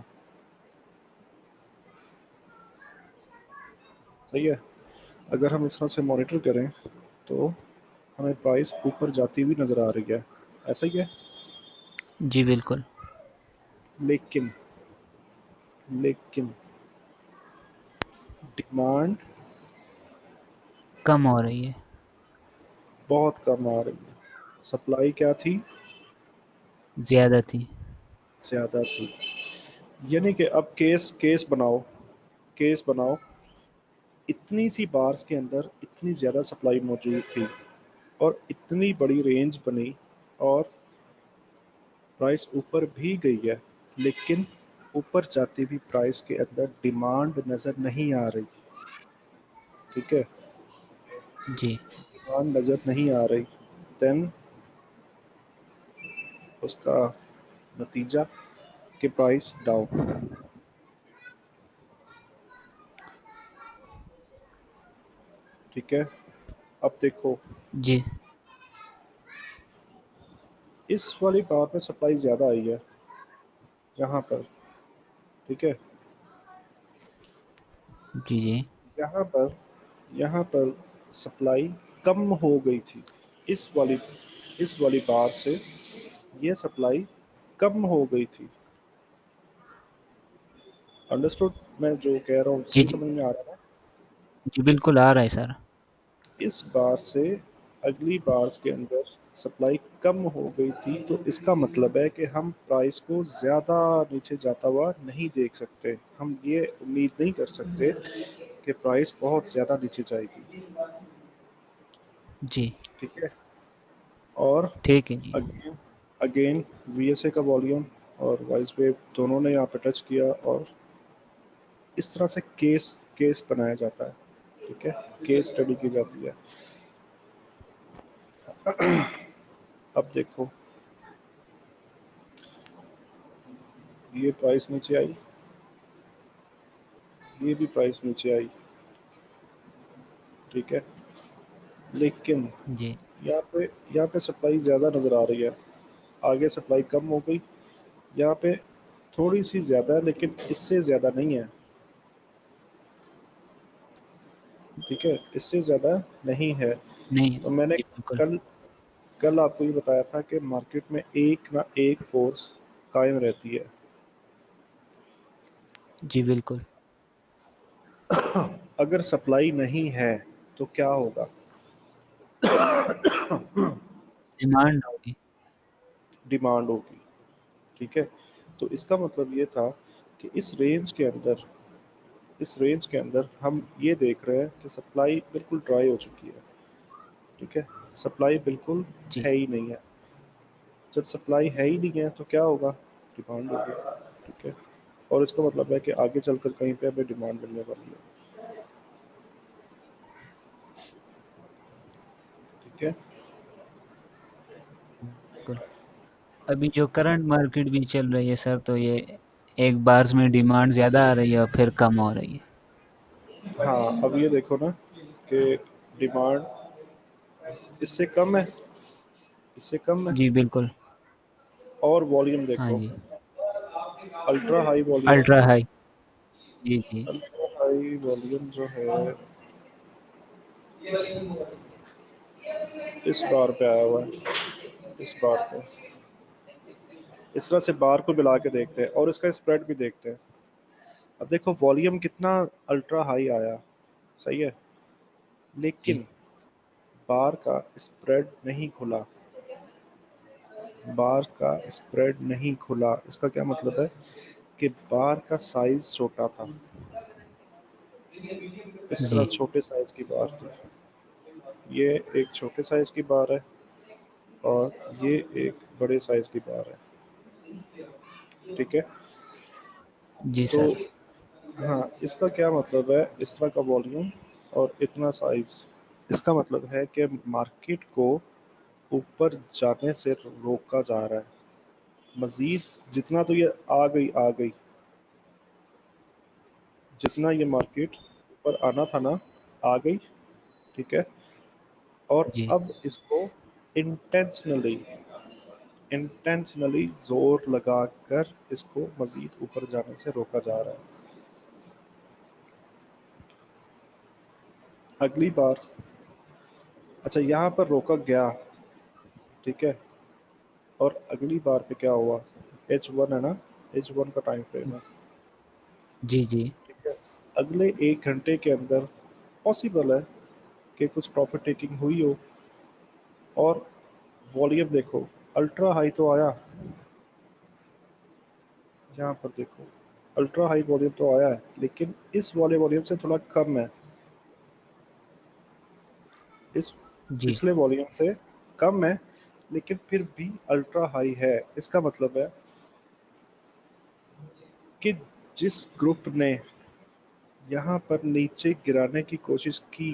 सही है। अगर हम इस तरह से मॉनिटर करें तो हमें प्राइस ऊपर जाती हुई नज़र आ रही है, ऐसा ही है। जी बिल्कुल। लेकिन लेकिन डिमांड कम हो रही है। बहुत कम आ रही है, सप्लाई क्या थी, ज़्यादा थी। ज़्यादा थी। यानी कि अब केस केस बनाओ, केस बनाओ, इतनी सी बार्स के अंदर इतनी ज़्यादा सप्लाई मौजूद थी और इतनी बड़ी रेंज बनी और प्राइस ऊपर भी गई है, लेकिन ऊपर जाती भी प्राइस के अंदर डिमांड नज़र नहीं आ रही, ठीक है, जी डिमांड नज़र नहीं आ रही। देन उसका नतीजा कि प्राइस डाउन, ठीक है। अब देखो जी इस वाली बार में सप्लाई ज़्यादा आई है यहाँ पर, ठीक है। जी जी यहाँ पर यहाँ पर सप्लाई कम हो गई थी, इस वाली इस वाली बार से ये सप्लाई कम हो गई थी। अंडरस्टूड, मैं जो कह रहा हूँ जी सही जी समझ में आ रहा है जी बिल्कुल आ रहा है सर। ना। इस बार से अगली बार्स के अंदर सप्लाई कम हो गई थी, तो इसका मतलब है कि हम प्राइस को ज़्यादा नीचे जाता हुआ नहीं देख सकते, हम ये उम्मीद नहीं कर सकते कि प्राइस बहुत ज़्यादा नीचे जाएगी, जी ठीक है। और ठीक है जी। अगेन अगेन वीएसए का वॉल्यूम और वाइस वेव दोनों ने यहाँ पे टच किया और इस तरह से केस केस बनाया जाता है, ठीक है, केस स्टडी की जाती है। अब देखो ये प्राइस नीचे आई, ये भी प्राइस नीचे आई, ठीक है, लेकिन जी यहाँ पे यहाँ पे सप्लाई ज़्यादा नज़र आ रही है, आगे सप्लाई कम हो गई, यहाँ पे थोड़ी सी ज़्यादा है लेकिन इससे ज़्यादा नहीं है, ठीक है, इससे ज़्यादा नहीं है। नहीं। तो मैंने जी बिल्कुल। कल कल आपको ये बताया था कि मार्केट में एक ना एक फोर्स कायम रहती है। जी बिल्कुल। अगर सप्लाई नहीं है तो क्या होगा? डिमांड होगी। डिमांड होगी, ठीक है। तो इसका मतलब ये था कि इस रेंज के अंदर इस रेंज के अंदर हम ये देख रहे हैं कि सप्लाई बिल्कुल ड्राई हो चुकी है, ठीक है, सप्लाई बिल्कुल जी है ही नहीं है। जब सप्लाई है ही नहीं है तो क्या होगा? डिमांड होगी, ठीक है, और इसका मतलब है कि आगे चलकर कहीं पे हमें डिमांड मिलने वाली है, ठीक है। बिल्कुल। अभी जो करंट मार्केट भी चल रही है सर, तो ये एक बार में डिमांड ज़्यादा आ रही है और फिर कम हो रही है। हाँ, अब ये देखो ना कि डिमांड इससे कम है, इससे कम है, जी बिल्कुल। और वॉल्यूम हाँ देखो, जी। Ultra high volume, ultra high. जी जी। अल्ट्रा हाई वॉल्यूम जो है इस बार पे आया हुआ है, इस बार पे इस तरह से बार को मिला के देखते हैं और इसका स्प्रेड भी देखते हैं। अब देखो वॉल्यूम कितना अल्ट्रा हाई आया, सही है, जी लेकिन बार का स्प्रेड नहीं खुला, बार का स्प्रेड नहीं खुला। इसका क्या मतलब है कि बार का साइज छोटा था, इस तरह जी छोटे साइज की बार थी, ये एक छोटे साइज की बार है और ये एक बड़े साइज की बार है, ठीक है। जी तो सर। हाँ, इसका क्या मतलब है, इस तरह का वॉल्यूम और इतना साइज, इसका मतलब है कि मार्केट को ऊपर जाने से रोका जा रहा है मजीद। जितना तो ये आ गई आ गई जितना ये मार्केट ऊपर आना था ना, आ गई, ठीक है, और जी अब इसको इंटेंशनली इंटेंशनली जोर लगाकर इसको मजीद ऊपर जाने से रोका जा रहा है। अगली बार, अच्छा यहाँ पर रोका गया, ठीक है, और अगली बार पे क्या हुआ, एच वन है ना, एच वन का टाइम फ्रेम है, जी जी। ठीक है, अगले एक घंटे के अंदर पॉसिबल है कि कुछ प्रॉफिट टेकिंग हुई हो, और वॉल्यूम देखो अल्ट्रा हाई तो आया, यहाँ पर देखो अल्ट्रा हाई वॉल्यूम तो आया है, लेकिन इस वाले वॉल्यूम से थोड़ा कम है, इस जी पिछले वॉल्यूम से कम है, लेकिन फिर भी अल्ट्रा हाई है। इसका मतलब है कि जिस ग्रुप ने यहाँ पर नीचे गिराने की कोशिश की,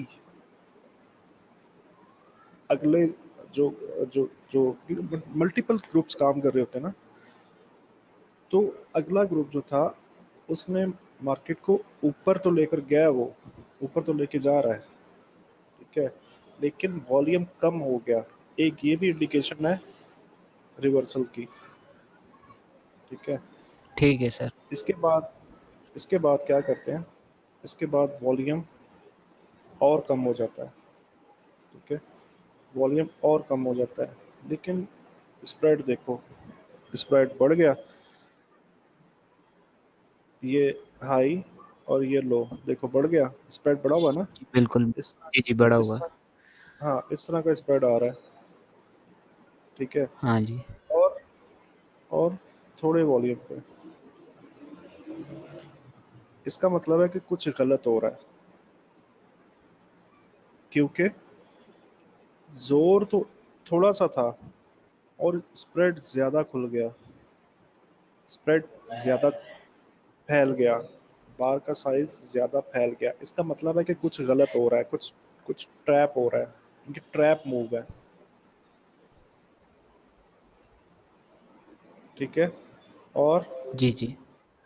अगले जो जो जो मल्टीपल ग्रुप्स काम कर रहे होते हैं ना, तो अगला ग्रुप जो था उसने मार्केट को ऊपर तो लेकर गया, वो ऊपर तो लेके जा रहा है, ठीक है, लेकिन वॉल्यूम कम हो गया, एक ये भी इंडिकेशन है रिवर्सल की, ठीक है। ठीक है सर। इसके बाद इसके बाद क्या करते हैं, इसके बाद वॉल्यूम और कम हो जाता है, ठीक है, वॉल्यूम और कम हो जाता है, लेकिन स्प्रेड देखो, स्प्रेड बढ़ गया, ये हाई और ये लो देखो बढ़ गया, स्प्रेड बढ़ा हुआ ना, जी बिल्कुल। इस जी जी बड़ा इस हुआ। तरह, हाँ इस तरह का स्प्रेड आ रहा है, ठीक है, हाँ जी। और और थोड़े वॉल्यूम पे, इसका मतलब है कि कुछ गलत हो रहा है, क्योंकि जोर तो थोड़ा सा था और स्प्रेड ज्यादा खुल गया, स्प्रेड ज्यादा फैल गया, बार का साइज ज्यादा फैल गया, इसका मतलब है कि कुछ गलत हो रहा है, कुछ कुछ ट्रैप हो रहा है, क्योंकि ट्रैप मूव है, ठीक है, और जी जी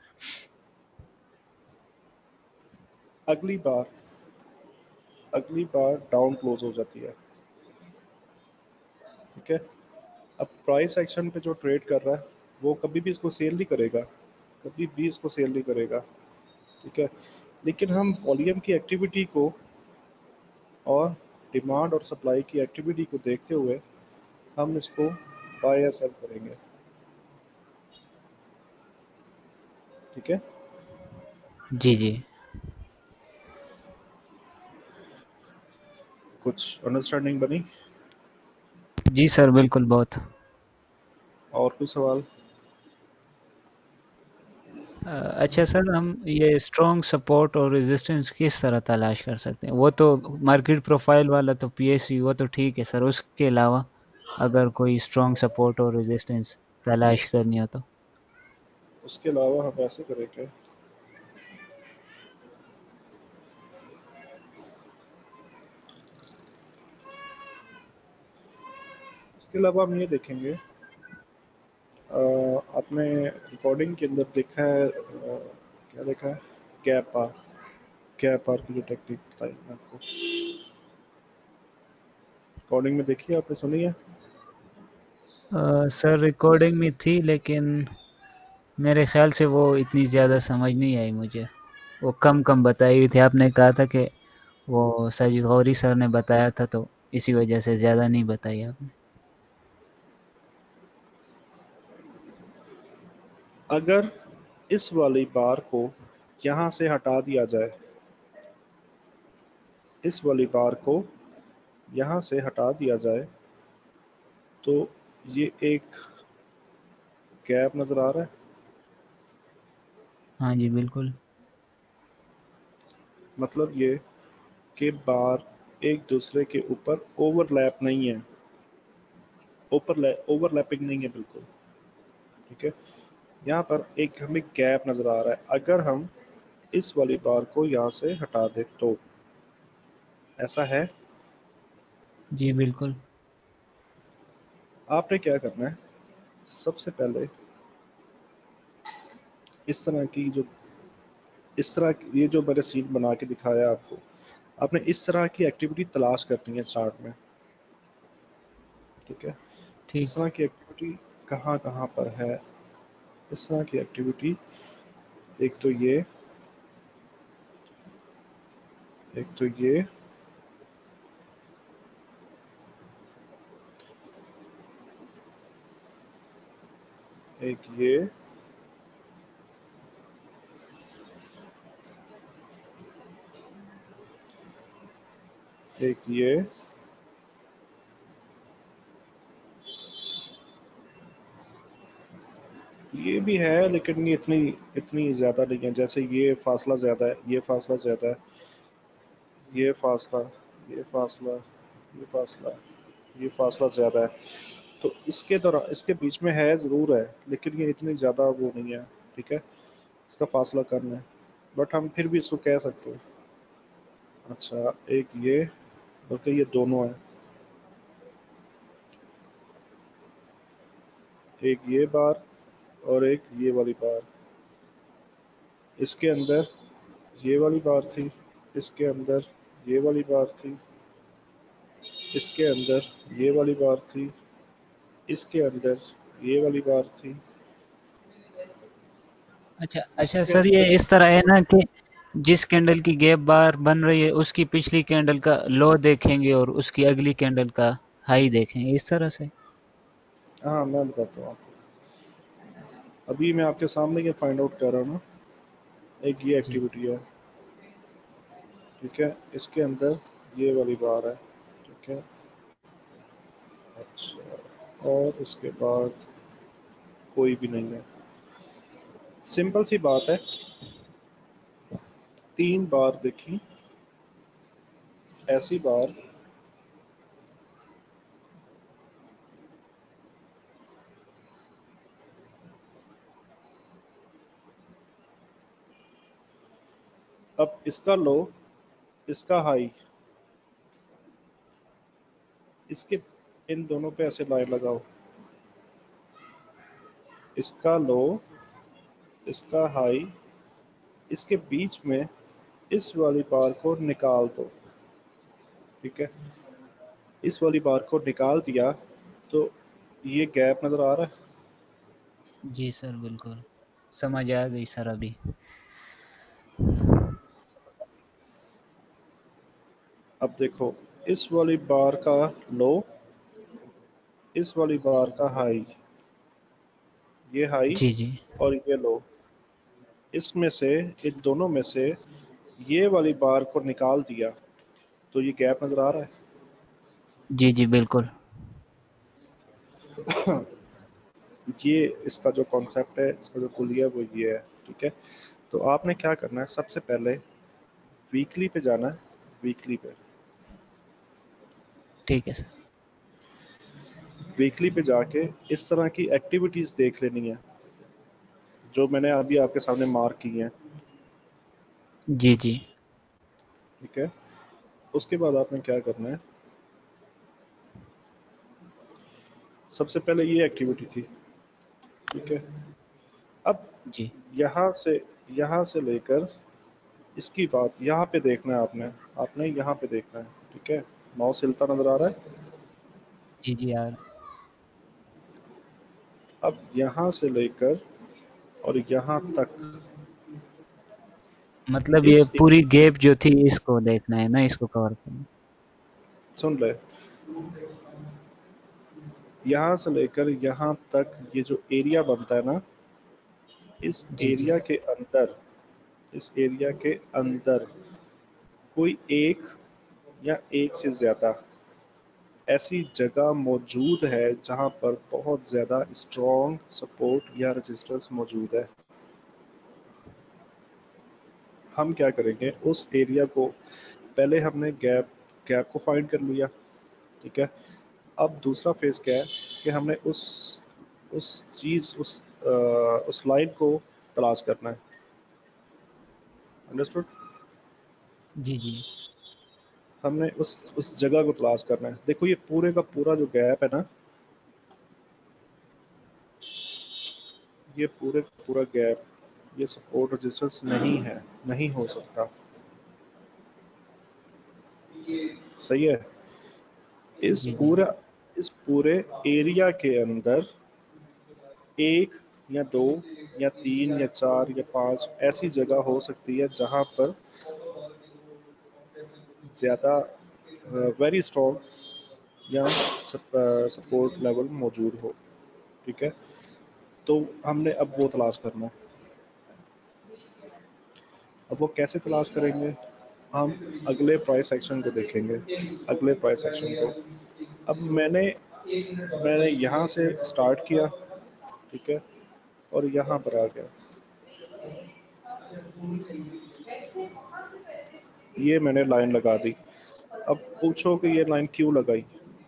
अगली बार अगली बार डाउन क्लोज हो जाती है। ठीक है, अब प्राइस एक्शन पे जो ट्रेड कर रहा है वो कभी भी इसको सेल नहीं करेगा, कभी भी इसको सेल नहीं करेगा। ठीक है, लेकिन हम वॉल्यूम की एक्टिविटी को और डिमांड और सप्लाई की एक्टिविटी को देखते हुए हम इसको बाय या सेल करेंगे। ठीक है, जी जी कुछ अंडरस्टैंडिंग बनी? जी सर, बिल्कुल बहुत। और कोई सवाल? अ, अच्छा सर, हम ये स्ट्रॉन्ग सपोर्ट और रेजिस्टेंस किस तरह तलाश कर सकते हैं? वो तो मार्केट प्रोफाइल वाला तो पीएसयू वो तो ठीक है सर, उसके अलावा अगर कोई स्ट्रॉन्ग सपोर्ट और रेजिस्टेंस तलाश करनी हो तो? उसके अलावा हम ऐसे करेंगे, उसके अलावा हम ये देखेंगे, अ, आपने रिकॉर्डिंग के अंदर देखा है, अ, क्या देखा है? गैप बार, गैप बार की जो टेक्निक बताई मैं आपको, रिकॉर्डिंग में देखी है आपने, सुनी है? अ, सर रिकॉर्डिंग में थी, लेकिन मेरे ख्याल से वो इतनी ज़्यादा समझ नहीं आई मुझे। वो कम कम बताई हुई थी। आपने कहा था कि वो साजिद गौरी सर ने बताया था, तो इसी वजह से ज़्यादा नहीं बताई आपने। अगर इस वाली बार को यहाँ से हटा दिया जाए, इस वाली बार को यहाँ से हटा दिया जाए, तो ये एक गैप नज़र आ रहा है। हाँ जी बिल्कुल। मतलब ये कि बार एक दूसरे के ऊपर ओवरलैप नहीं है, ओवरलै ओवरलैपिंग नहीं है बिल्कुल। ठीक है, यहाँ पर एक हमें गैप नज़र आ रहा है। अगर हम इस वाली बार को यहाँ से हटा दें तो ऐसा है। जी बिल्कुल। आपने क्या करना है, सबसे पहले इस तरह की जो इस तरह की- ये जो मैंने सीन बना के दिखाया आपको, आपने इस तरह की एक्टिविटी तलाश करनी है चार्ट में। ठीक है, इस ठीक। तरह की एक्टिविटी कहाँ कहाँ पर है? इस तरह की एक्टिविटी, एक तो ये एक तो ये एक ये एक ये ये भी है, लेकिन ये इतनी इतनी ज़्यादा नहीं है। जैसे ये फासला ज़्यादा है, ये फासला ज़्यादा है, ये फासला ये फासला ये फासला ये फासला ज़्यादा है। तो इसके दौरान इसके बीच में है, ज़रूर है, लेकिन ये इतनी ज़्यादा वो नहीं है। ठीक है, इसका फासला कम है, बट हम फिर भी इसको कह सकते हैं। अच्छा, एक ये, बल्कि ये दोनों है, एक ये बार और एक ये वाली बार। इसके अंदर ये वाली बार थी, इसके अंदर ये वाली बार थी, इसके अंदर ये वाली बार थी, इसके अंदर ये वाली बार थी, अच्छा अच्छा इसके सर, ये अंदर। इस तरह है ना कि जिस कैंडल की गैप बार बन रही है उसकी पिछली कैंडल का लो देखेंगे और उसकी अगली कैंडल का हाई देखेंगे, इस तरह से? हाँ, मैं बताता हूँ आपको, अभी मैं आपके सामने ये फाइंड आउट कर रहा हूँ ना। एक ये जी एक्टिविटी है, ठीक है, इसके अंदर ये वाली बार है। ठीक है, अच्छा, और उसके बाद कोई भी नहीं है। सिंपल सी बात है, तीन बार देखी ऐसी बार, अब इसका लो, इसका हाई, इसके इन दोनों पे ऐसे लाइन लगाओ, इसका लो, इसका हाई, इसके बीच में इस वाली बार को निकाल दो। ठीक है, इस वाली बार को निकाल दिया तो ये गैप नजर आ रहा है। जी सर बिल्कुल समझ आ गई सर अभी। अब देखो, इस वाली बार का लो, इस वाली बार का हाई, ये हाई जी जी और ये लो, इसमें से, इन दोनों में से ये वाली बार को निकाल दिया तो ये गैप नजर आ रहा है। जी जी बिल्कुल। ये इसका जो कॉन्सेप्ट है, इसका जो कुलिया वो ये है। ठीक है, तो आपने क्या करना है, सबसे पहले वीकली पे जाना है, वीकली पे ठीक है सर। वीकली पे जाके इस तरह की एक्टिविटीज देख लेनी है जो मैंने अभी आपके सामने मार्क की हैं। जी जी ठीक है, उसके बाद आपने क्या करना है, सबसे पहले ये एक्टिविटी थी। ठीक है, अब जी यहाँ से यहाँ से लेकर इसकी बात यहाँ पे देखना है आपने आपने यहाँ पे देखना है। ठीक है, माउस हिलता नजर आ रहा है। जी जी यार। अब यहाँ से लेकर और यहाँ तक मतलब ये इस पूरी गैप जो थी इसको देखना है ना, इसको कवर करना। सुन ले, यहाँ से लेकर यहाँ तक ये जो एरिया बनता है ना, इस जी जी एरिया के अंदर, इस एरिया के अंदर कोई एक या एक से ज्यादा ऐसी जगह मौजूद है जहां पर बहुत ज्यादा स्ट्रॉन्ग सपोर्ट या रेजिस्टेंस मौजूद है। हम क्या करेंगे, उस एरिया को, पहले हमने गैप गैप को फाइंड कर लिया। ठीक है, अब दूसरा फेज क्या है कि हमने उस उस चीज उस आ, उस लाइन को तलाश करना है। अंडरस्टूड? जी जी हमने उस उस जगह को तलाश करना है। देखो, ये पूरे का पूरा जो गैप है ना, ये पूरे का पूरा गैप, ये सपोर्ट रेजिस्टेंस नहीं है, नहीं हो सकता। सही है, इस जी जी पूरा इस पूरे एरिया के अंदर एक या दो या तीन या चार या पांच ऐसी जगह हो सकती है जहां पर ज्यादा वेरी स्ट्रॉन्ग या सपोर्ट लेवल मौजूद हो। ठीक है, तो हमने अब वो तलाश करना है। अब वो कैसे तलाश करेंगे, हम अगले प्राइस सेक्शन को देखेंगे, अगले प्राइस सेक्शन को। अब मैंने मैंने यहाँ से स्टार्ट किया। ठीक है, और यहाँ पर आ गया, ये मैंने लाइन लगा दी। अब पूछो कि ये लाइन क्यों लगाई।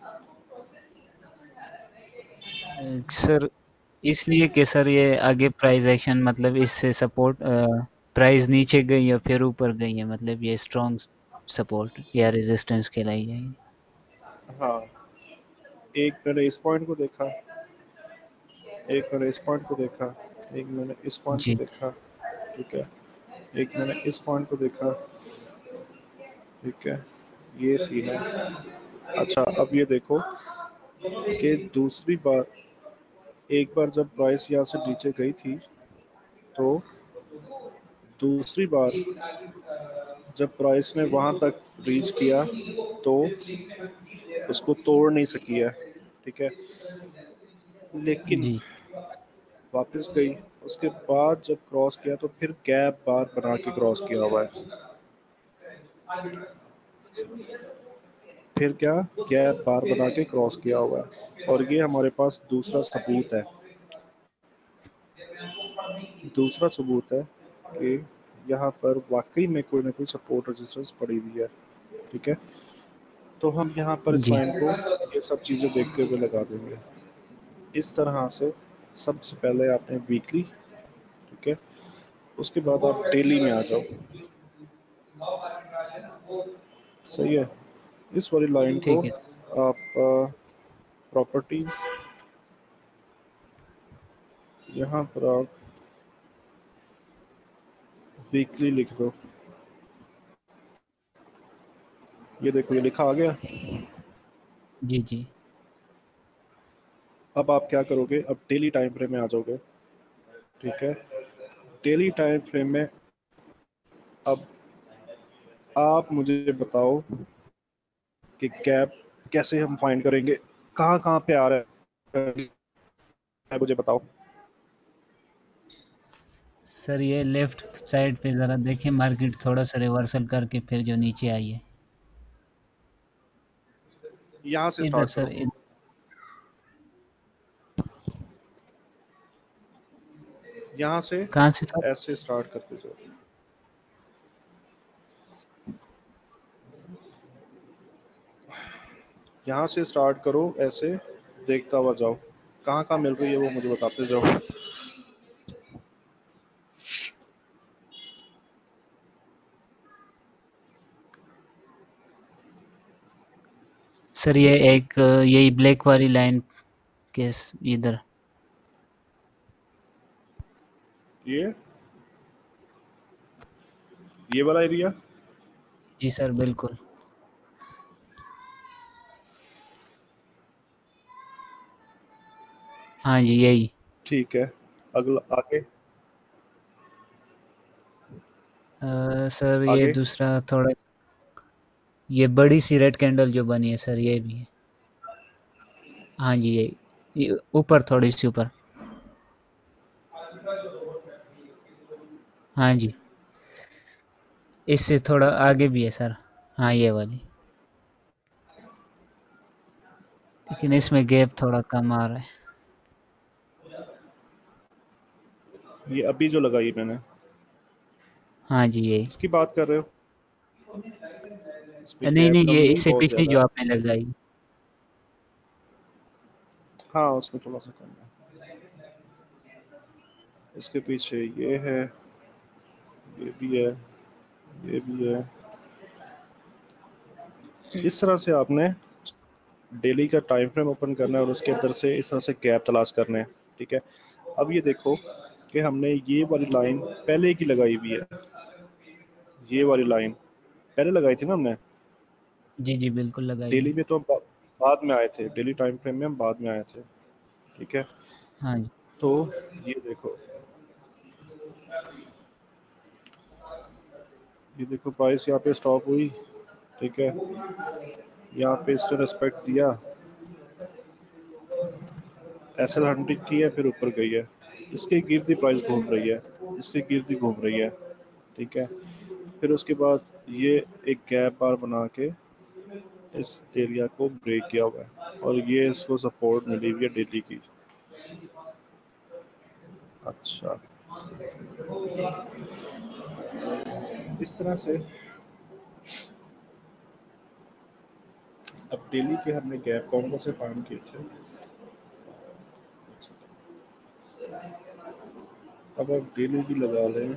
अ, सर इसलिए कि सर ये आगे प्राइस एक्शन मतलब इससे सपोर्ट प्राइस नीचे गई या फिर ऊपर गई है, मतलब ये स्ट्रॉन्ग सपोर्ट या रेजिस्टेंस कहलाई जाएगी। हाँ, एक मैंने इस पॉइंट को देखा, एक मैंने इस पॉइंट को देखा, एक मैंने इस पॉइंट को जी देखा। ठीक है, एक मैंने इस पॉइंट को देखा। ठीक है, ये सीन है। अच्छा, अब ये देखो कि दूसरी बार, एक बार जब प्राइस यहाँ से नीचे गई थी, तो दूसरी बार जब प्राइस ने वहां तक रीच किया तो उसको तोड़ नहीं सकी है। ठीक है, लेकिन जी वापस गई, उसके बाद जब क्रॉस किया तो फिर गैप बार बना के क्रॉस किया हुआ है। फिर क्या, गैप बार बना के क्रॉस किया हुआ है, और ये हमारे पास दूसरा सबूत है। दूसरा सबूत है कि यहाँ पर वाकई में कोई ना कोई सपोर्ट रेजिस्टेंस पड़ी हुई है। ठीक है, तो हम यहाँ पर इस जी लाइन को ये सब चीज़ें देखते हुए लगा देंगे इस तरह से। सबसे पहले आपने वीकली, ठीक है, उसके बाद आप डेली में आ जाओ। सही है, इस वाली लाइन को ठीक है। आप प्रॉपर्टीज यहाँ पर आप वीकली लिख दो। ये देखो ये लिखा आ गया। जी जी। अब आप क्या करोगे, अब डेली टाइम फ्रेम में आ जाओगे। ठीक है, डेली टाइम फ्रेम में अब आप मुझे बताओ कि गैप कैसे हम फाइंड करेंगे, कहाँ कहाँ पे आ रहा है मुझे बताओ। सर ये लेफ्ट साइड पे ज़रा देखें, मार्केट थोड़ा सा रिवर्सल करके फिर जो नीचे आई है। यहाँ से इधर स्टार्ट सर करो, इध- यहाँ से कहाँ से था? ऐसे स्टार्ट करते जाओ। यहाँ से स्टार्ट करो, ऐसे देखता हुआ जाओ, कहाँ कहाँ मिल रही है वो मुझे बताते जाओ। सर ये एक अ, यही ब्लैक वाली लाइन के स- इधर। ये ये वाला एरिया। जी सर बिल्कुल। हाँ जी यही। ठीक है, अगला आगे। अ, सर ये आगे दूसरा थोड़ा, ये बड़ी सी रेड कैंडल जो बनी है सर, ये भी है। हाँ जी यही, ये ऊपर थोड़ी सी ऊपर। हाँ जी, इससे थोड़ा आगे भी है सर। हाँ ये वाली, लेकिन इसमें गैप थोड़ा कम आ रहा है। ये अभी जो लगाई मैंने, हाँ जी यही। इसकी बात कर रहे हो? इस पे नहीं गैप नहीं, कम ये नहीं, इससे बहुत पिछली ज़्यादा जो है। आपने लगाई। हाँ उसमें थोड़ा सा कम है। इसके पीछे ये है, ये भी है, ये भी है। इस तरह से आपने डेली का टाइम फ्रेम ओपन करना है और उसके अंदर से इस तरह से गैप तलाश करने हैं। ठीक है, अब ये देखो कि हमने ये वाली लाइन पहले की लगाई हुई है, ये वाली लाइन पहले लगाई थी ना हमने। जी जी बिल्कुल लगाई डेली है। में तो हम बा- बाद में आए थे, डेली टाइम फ्रेम में हम बाद में आए थे। ठीक है, हाँ जी। तो ये देखो, ये देखो प्राइस यहाँ पे स्टॉप हुई। ठीक है, यहाँ पे इसने रेस्पेक्ट दिया, एसएल हंड्रेड की है, फिर ऊपर गई है, इसके गिर्द ही प्राइस घूम रही है, इसके गिर्द ही घूम रही है। ठीक है, फिर उसके बाद ये एक गैप बार बना के इस एरिया को ब्रेक किया हुआ है और ये इसको सपोर्ट मिली हुई है डेली की। अच्छा, इस तरह से अब डेली के हमने गैप कौन कौन से फाइंड किए थे। अब आप डेली भी लगा लें।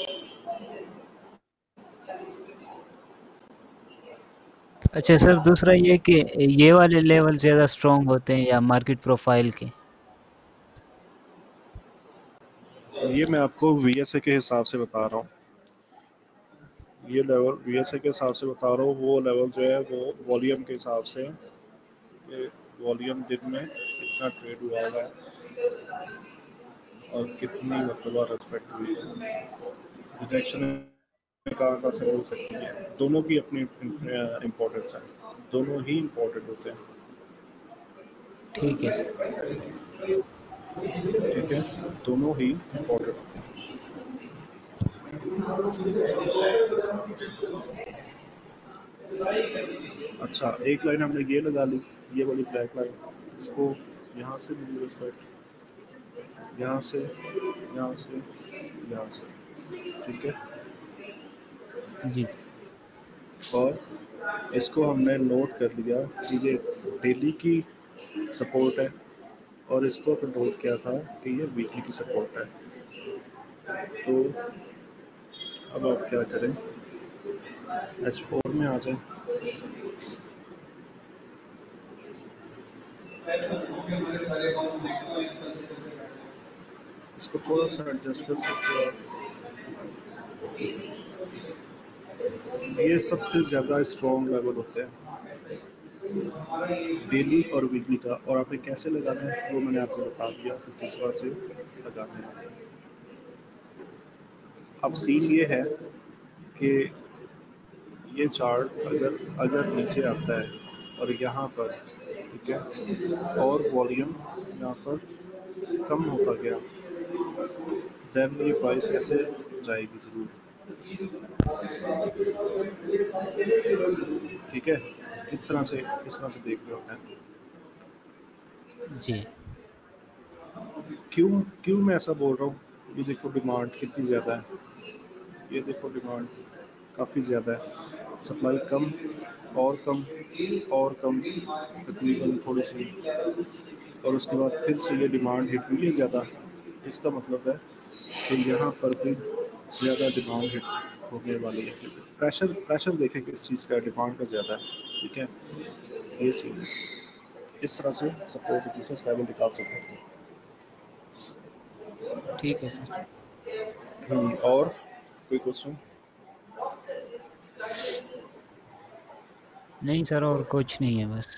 अच्छा सर, दूसरा ये कि ये वाले लेवल ज़्यादा स्ट्रॉन्ग होते हैं या मार्केट प्रोफाइल के? ये मैं आपको वीएसए के हिसाब से बता रहा हूँ, ये लेवल वीएसए के हिसाब से बता रहा हूँ। वो लेवल जो है वो वॉल्यूम के हिसाब से है कि वॉल्यूम दिन में कितना ट्रेड हुआ हुआ है और कितनी मतलब रेस्पेक्ट हुई है, रिजेक्शन कहाँ कहाँ से मिल सकती है। दोनों की अपनी इम्पोर्टेंस है, दोनों ही इम्पोर्टेंट होते हैं। ठीक है सर। ठीक है, दोनों ही इम्पोर्टेंट होते हैं। अच्छा, एक लाइन हमने ये लगा ली, ये वाली ब्लैक लाइन, इसको यहाँ से मिली रिस्पेक्ट, यहाँ से, यहाँ से, यहाँ से। ठीक है, जी जी। और इसको हमने नोट कर लिया कि ये डेली की सपोर्ट है और इसको फिर नोट किया था कि ये वीकली की सपोर्ट है। तो अब आप क्या करें, एच फोर में आ जाए। इसको थोड़ा सा एडजस्ट कर सकते हो आप। ये सबसे ज़्यादा स्ट्रॉन्ग लेवल होते हैं डेली और वीकली का, और आपने कैसे लगाना है वो मैंने आपको बता दिया कि किस तरह से लगाना है। अब सीन ये है कि ये चार्ट अगर अगर नीचे आता है और यहाँ पर, ठीक है, और वॉल्यूम यहाँ पर कम होता गया, देन ये प्राइस ऐसे जाएगी ज़रूर, ठीक है। इस तरह से इस तरह से देख रहे होते हैं। जी क्यों क्यों मैं ऐसा बोल रहा हूँ? ये देखो डिमांड कितनी ज़्यादा है, ये देखो डिमांड काफ़ी ज़्यादा है, सप्लाई कम और कम और कम, तकरीबन थोड़ी सी, और उसके बाद फिर से ये डिमांड हिट हुई है ज़्यादा। इसका मतलब है कि यहाँ पर भी ज़्यादा डिमांड हिट होने वाली है। प्रेशर प्रेशर देखें किस चीज़ का, डिमांड का ज़्यादा है, ठीक है। ये सीन है, इस तरह से सपोर्ट रेजिस्टेंस लेवल निकाल सकते हैं। ठीक है सर। हम्म, और कोई क्वेश्चन? नहीं सर, और कुछ नहीं है बस।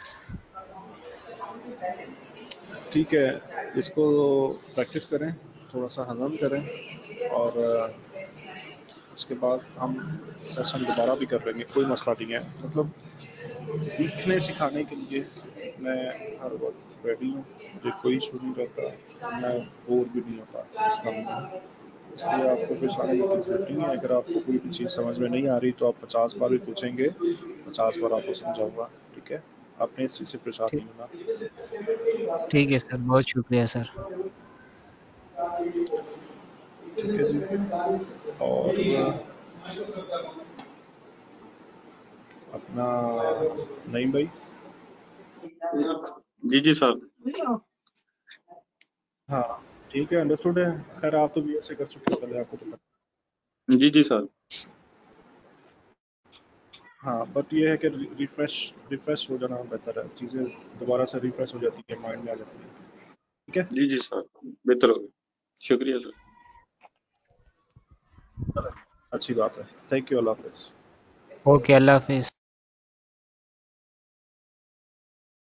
ठीक है, इसको प्रैक्टिस करें, थोड़ा सा हजम करें, और उसके बाद हम सेशन दोबारा भी कर लेंगे, कोई मसला नहीं है। मतलब सीखने सिखाने के लिए मैं हर वक्त रेडी हूँ, मुझे कोई इशू नहीं रहता, मैं बोर भी नहीं होता इस काम में, इसलिए आपको परेशानी की जरूरत नहीं है। अगर आपको कोई भी चीज़ समझ में नहीं आ रही तो आप पचास बार भी पूछेंगे, पचास बार आपको समझाऊंगा, ठीक है। आपने इस चीज़ से परेशान ठीक नहीं होना। ठीक है सर, बहुत शुक्रिया सर। ठीक है जी। और अपना नईम भाई, जी जी सर। हाँ ठीक है, अंडरस्टूड है। खैर आप तो भी ऐसे कर चुके हो पहले, आपको तो पता। जी जी सर। हाँ, बट ये है कि रिफ्रेश रिफ्रेश हो जाना बेहतर है, चीज़ें दोबारा से रिफ्रेश हो जाती है, माइंड में आ जाती है, ठीक है। जी जी सर, बेहतर होगा। शुक्रिया सर। अच्छी बात है, थैंक यू, अल्लाह हाफिज़। ओके, अल्लाह हाफिज।